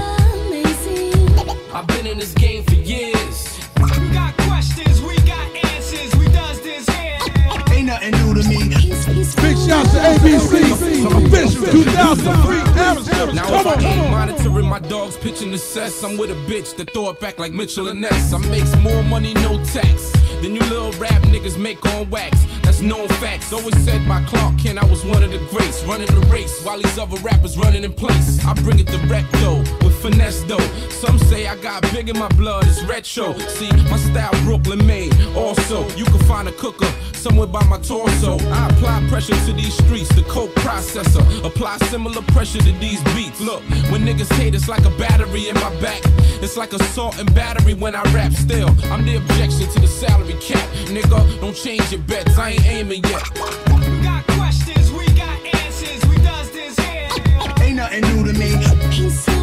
amazing. I've been in this game for years. We got questions, we got answers, we does this here. Ain't nothing new to me. Big shouts to ABC, official 2003 Arizona. Now if I ain't monitoring my dogs pitching the sets, I'm with a bitch that throw it back like Mitchell and Ness. I makes more money, no tax, than you little rap niggas make on wax. That's known facts. Always said by Clark Kent I was one of the greats, running the race while these other rappers running in place. I bring it direct though, with finesse though. Some say I got big in my blood, it's retro. See, my style Brooklyn made. Also, you can find a cooker somewhere by my torso. I apply pressure to these streets, the coke processor. Apply similar pressure to these beats. Look, when niggas hate, it's like a battery in my back. It's like assault and battery when I rap still. I'm the objection to the salary cap. Nigga, don't change your bets, I ain't aiming yet. We got questions, we got answers, we does this here. Ain't nothing new to me. He's so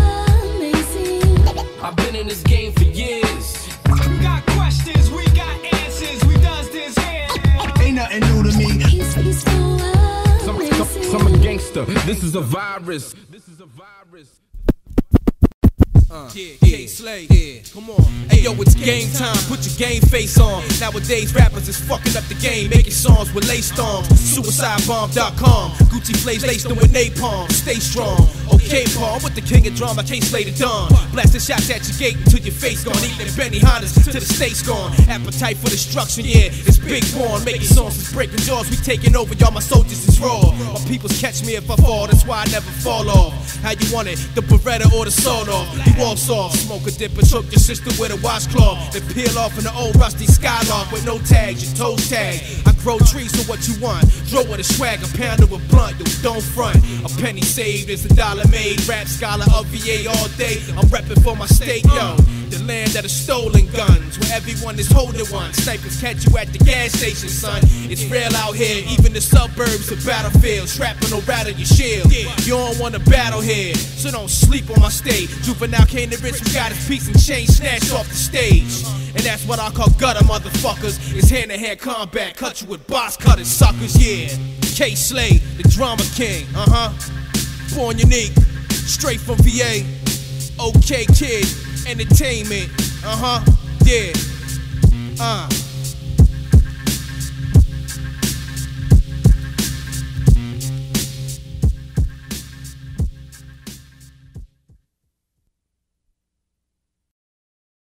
amazing. I've been in this game for years. We got questions, we got answers, we does this here. Ain't nothing new to me. He's so amazing. I'm a gangster, this is a virus. This is a virus. K-Slay, come on. Hey yo, it's game time, put your game face on. Nowadays rappers is fucking up the game, making songs with lace storms. Suicidebomb.com, Gucci Flays laced them with napalm. Stay strong, okay Paul, with the king of drama, K-Slay the Don. Blasting shots at your gate until your face gone. Eating Benny Hannas till the state's gone. Appetite for destruction, yeah, it's big born. Making songs is breaking jaws, we taking over, y'all my soldiers is raw. My peoples catch me if I fall, that's why I never fall off. How you want it, the Beretta or the sword off? You all soft, smoke a dip and choke your sister with a washcloth. Then peel off in the old rusty Skylark with no tags, your toes tag. I grow trees for what you want, throw with a swag, a pounder with blunt, yo, don't front. A penny saved is $1 made, rap scholar of VA all day. I'm reppin' for my state, yo. The land of the stolen guns, where everyone is holding one. Snipers catch you at the gas station, son. It's real out here, even the suburbs are battlefields. Shrapnel will rattle your shield. You don't wanna battle here, so don't sleep on my stage. Juvenile came to rich, we got his piece and chain snatched off the stage. And that's what I call gutter motherfuckers. It's hand-to-hand combat, cut you with box cutters, suckers, yeah. K-Slay, the drama king, born unique, straight from VA. OK Kid, entertainment, yeah.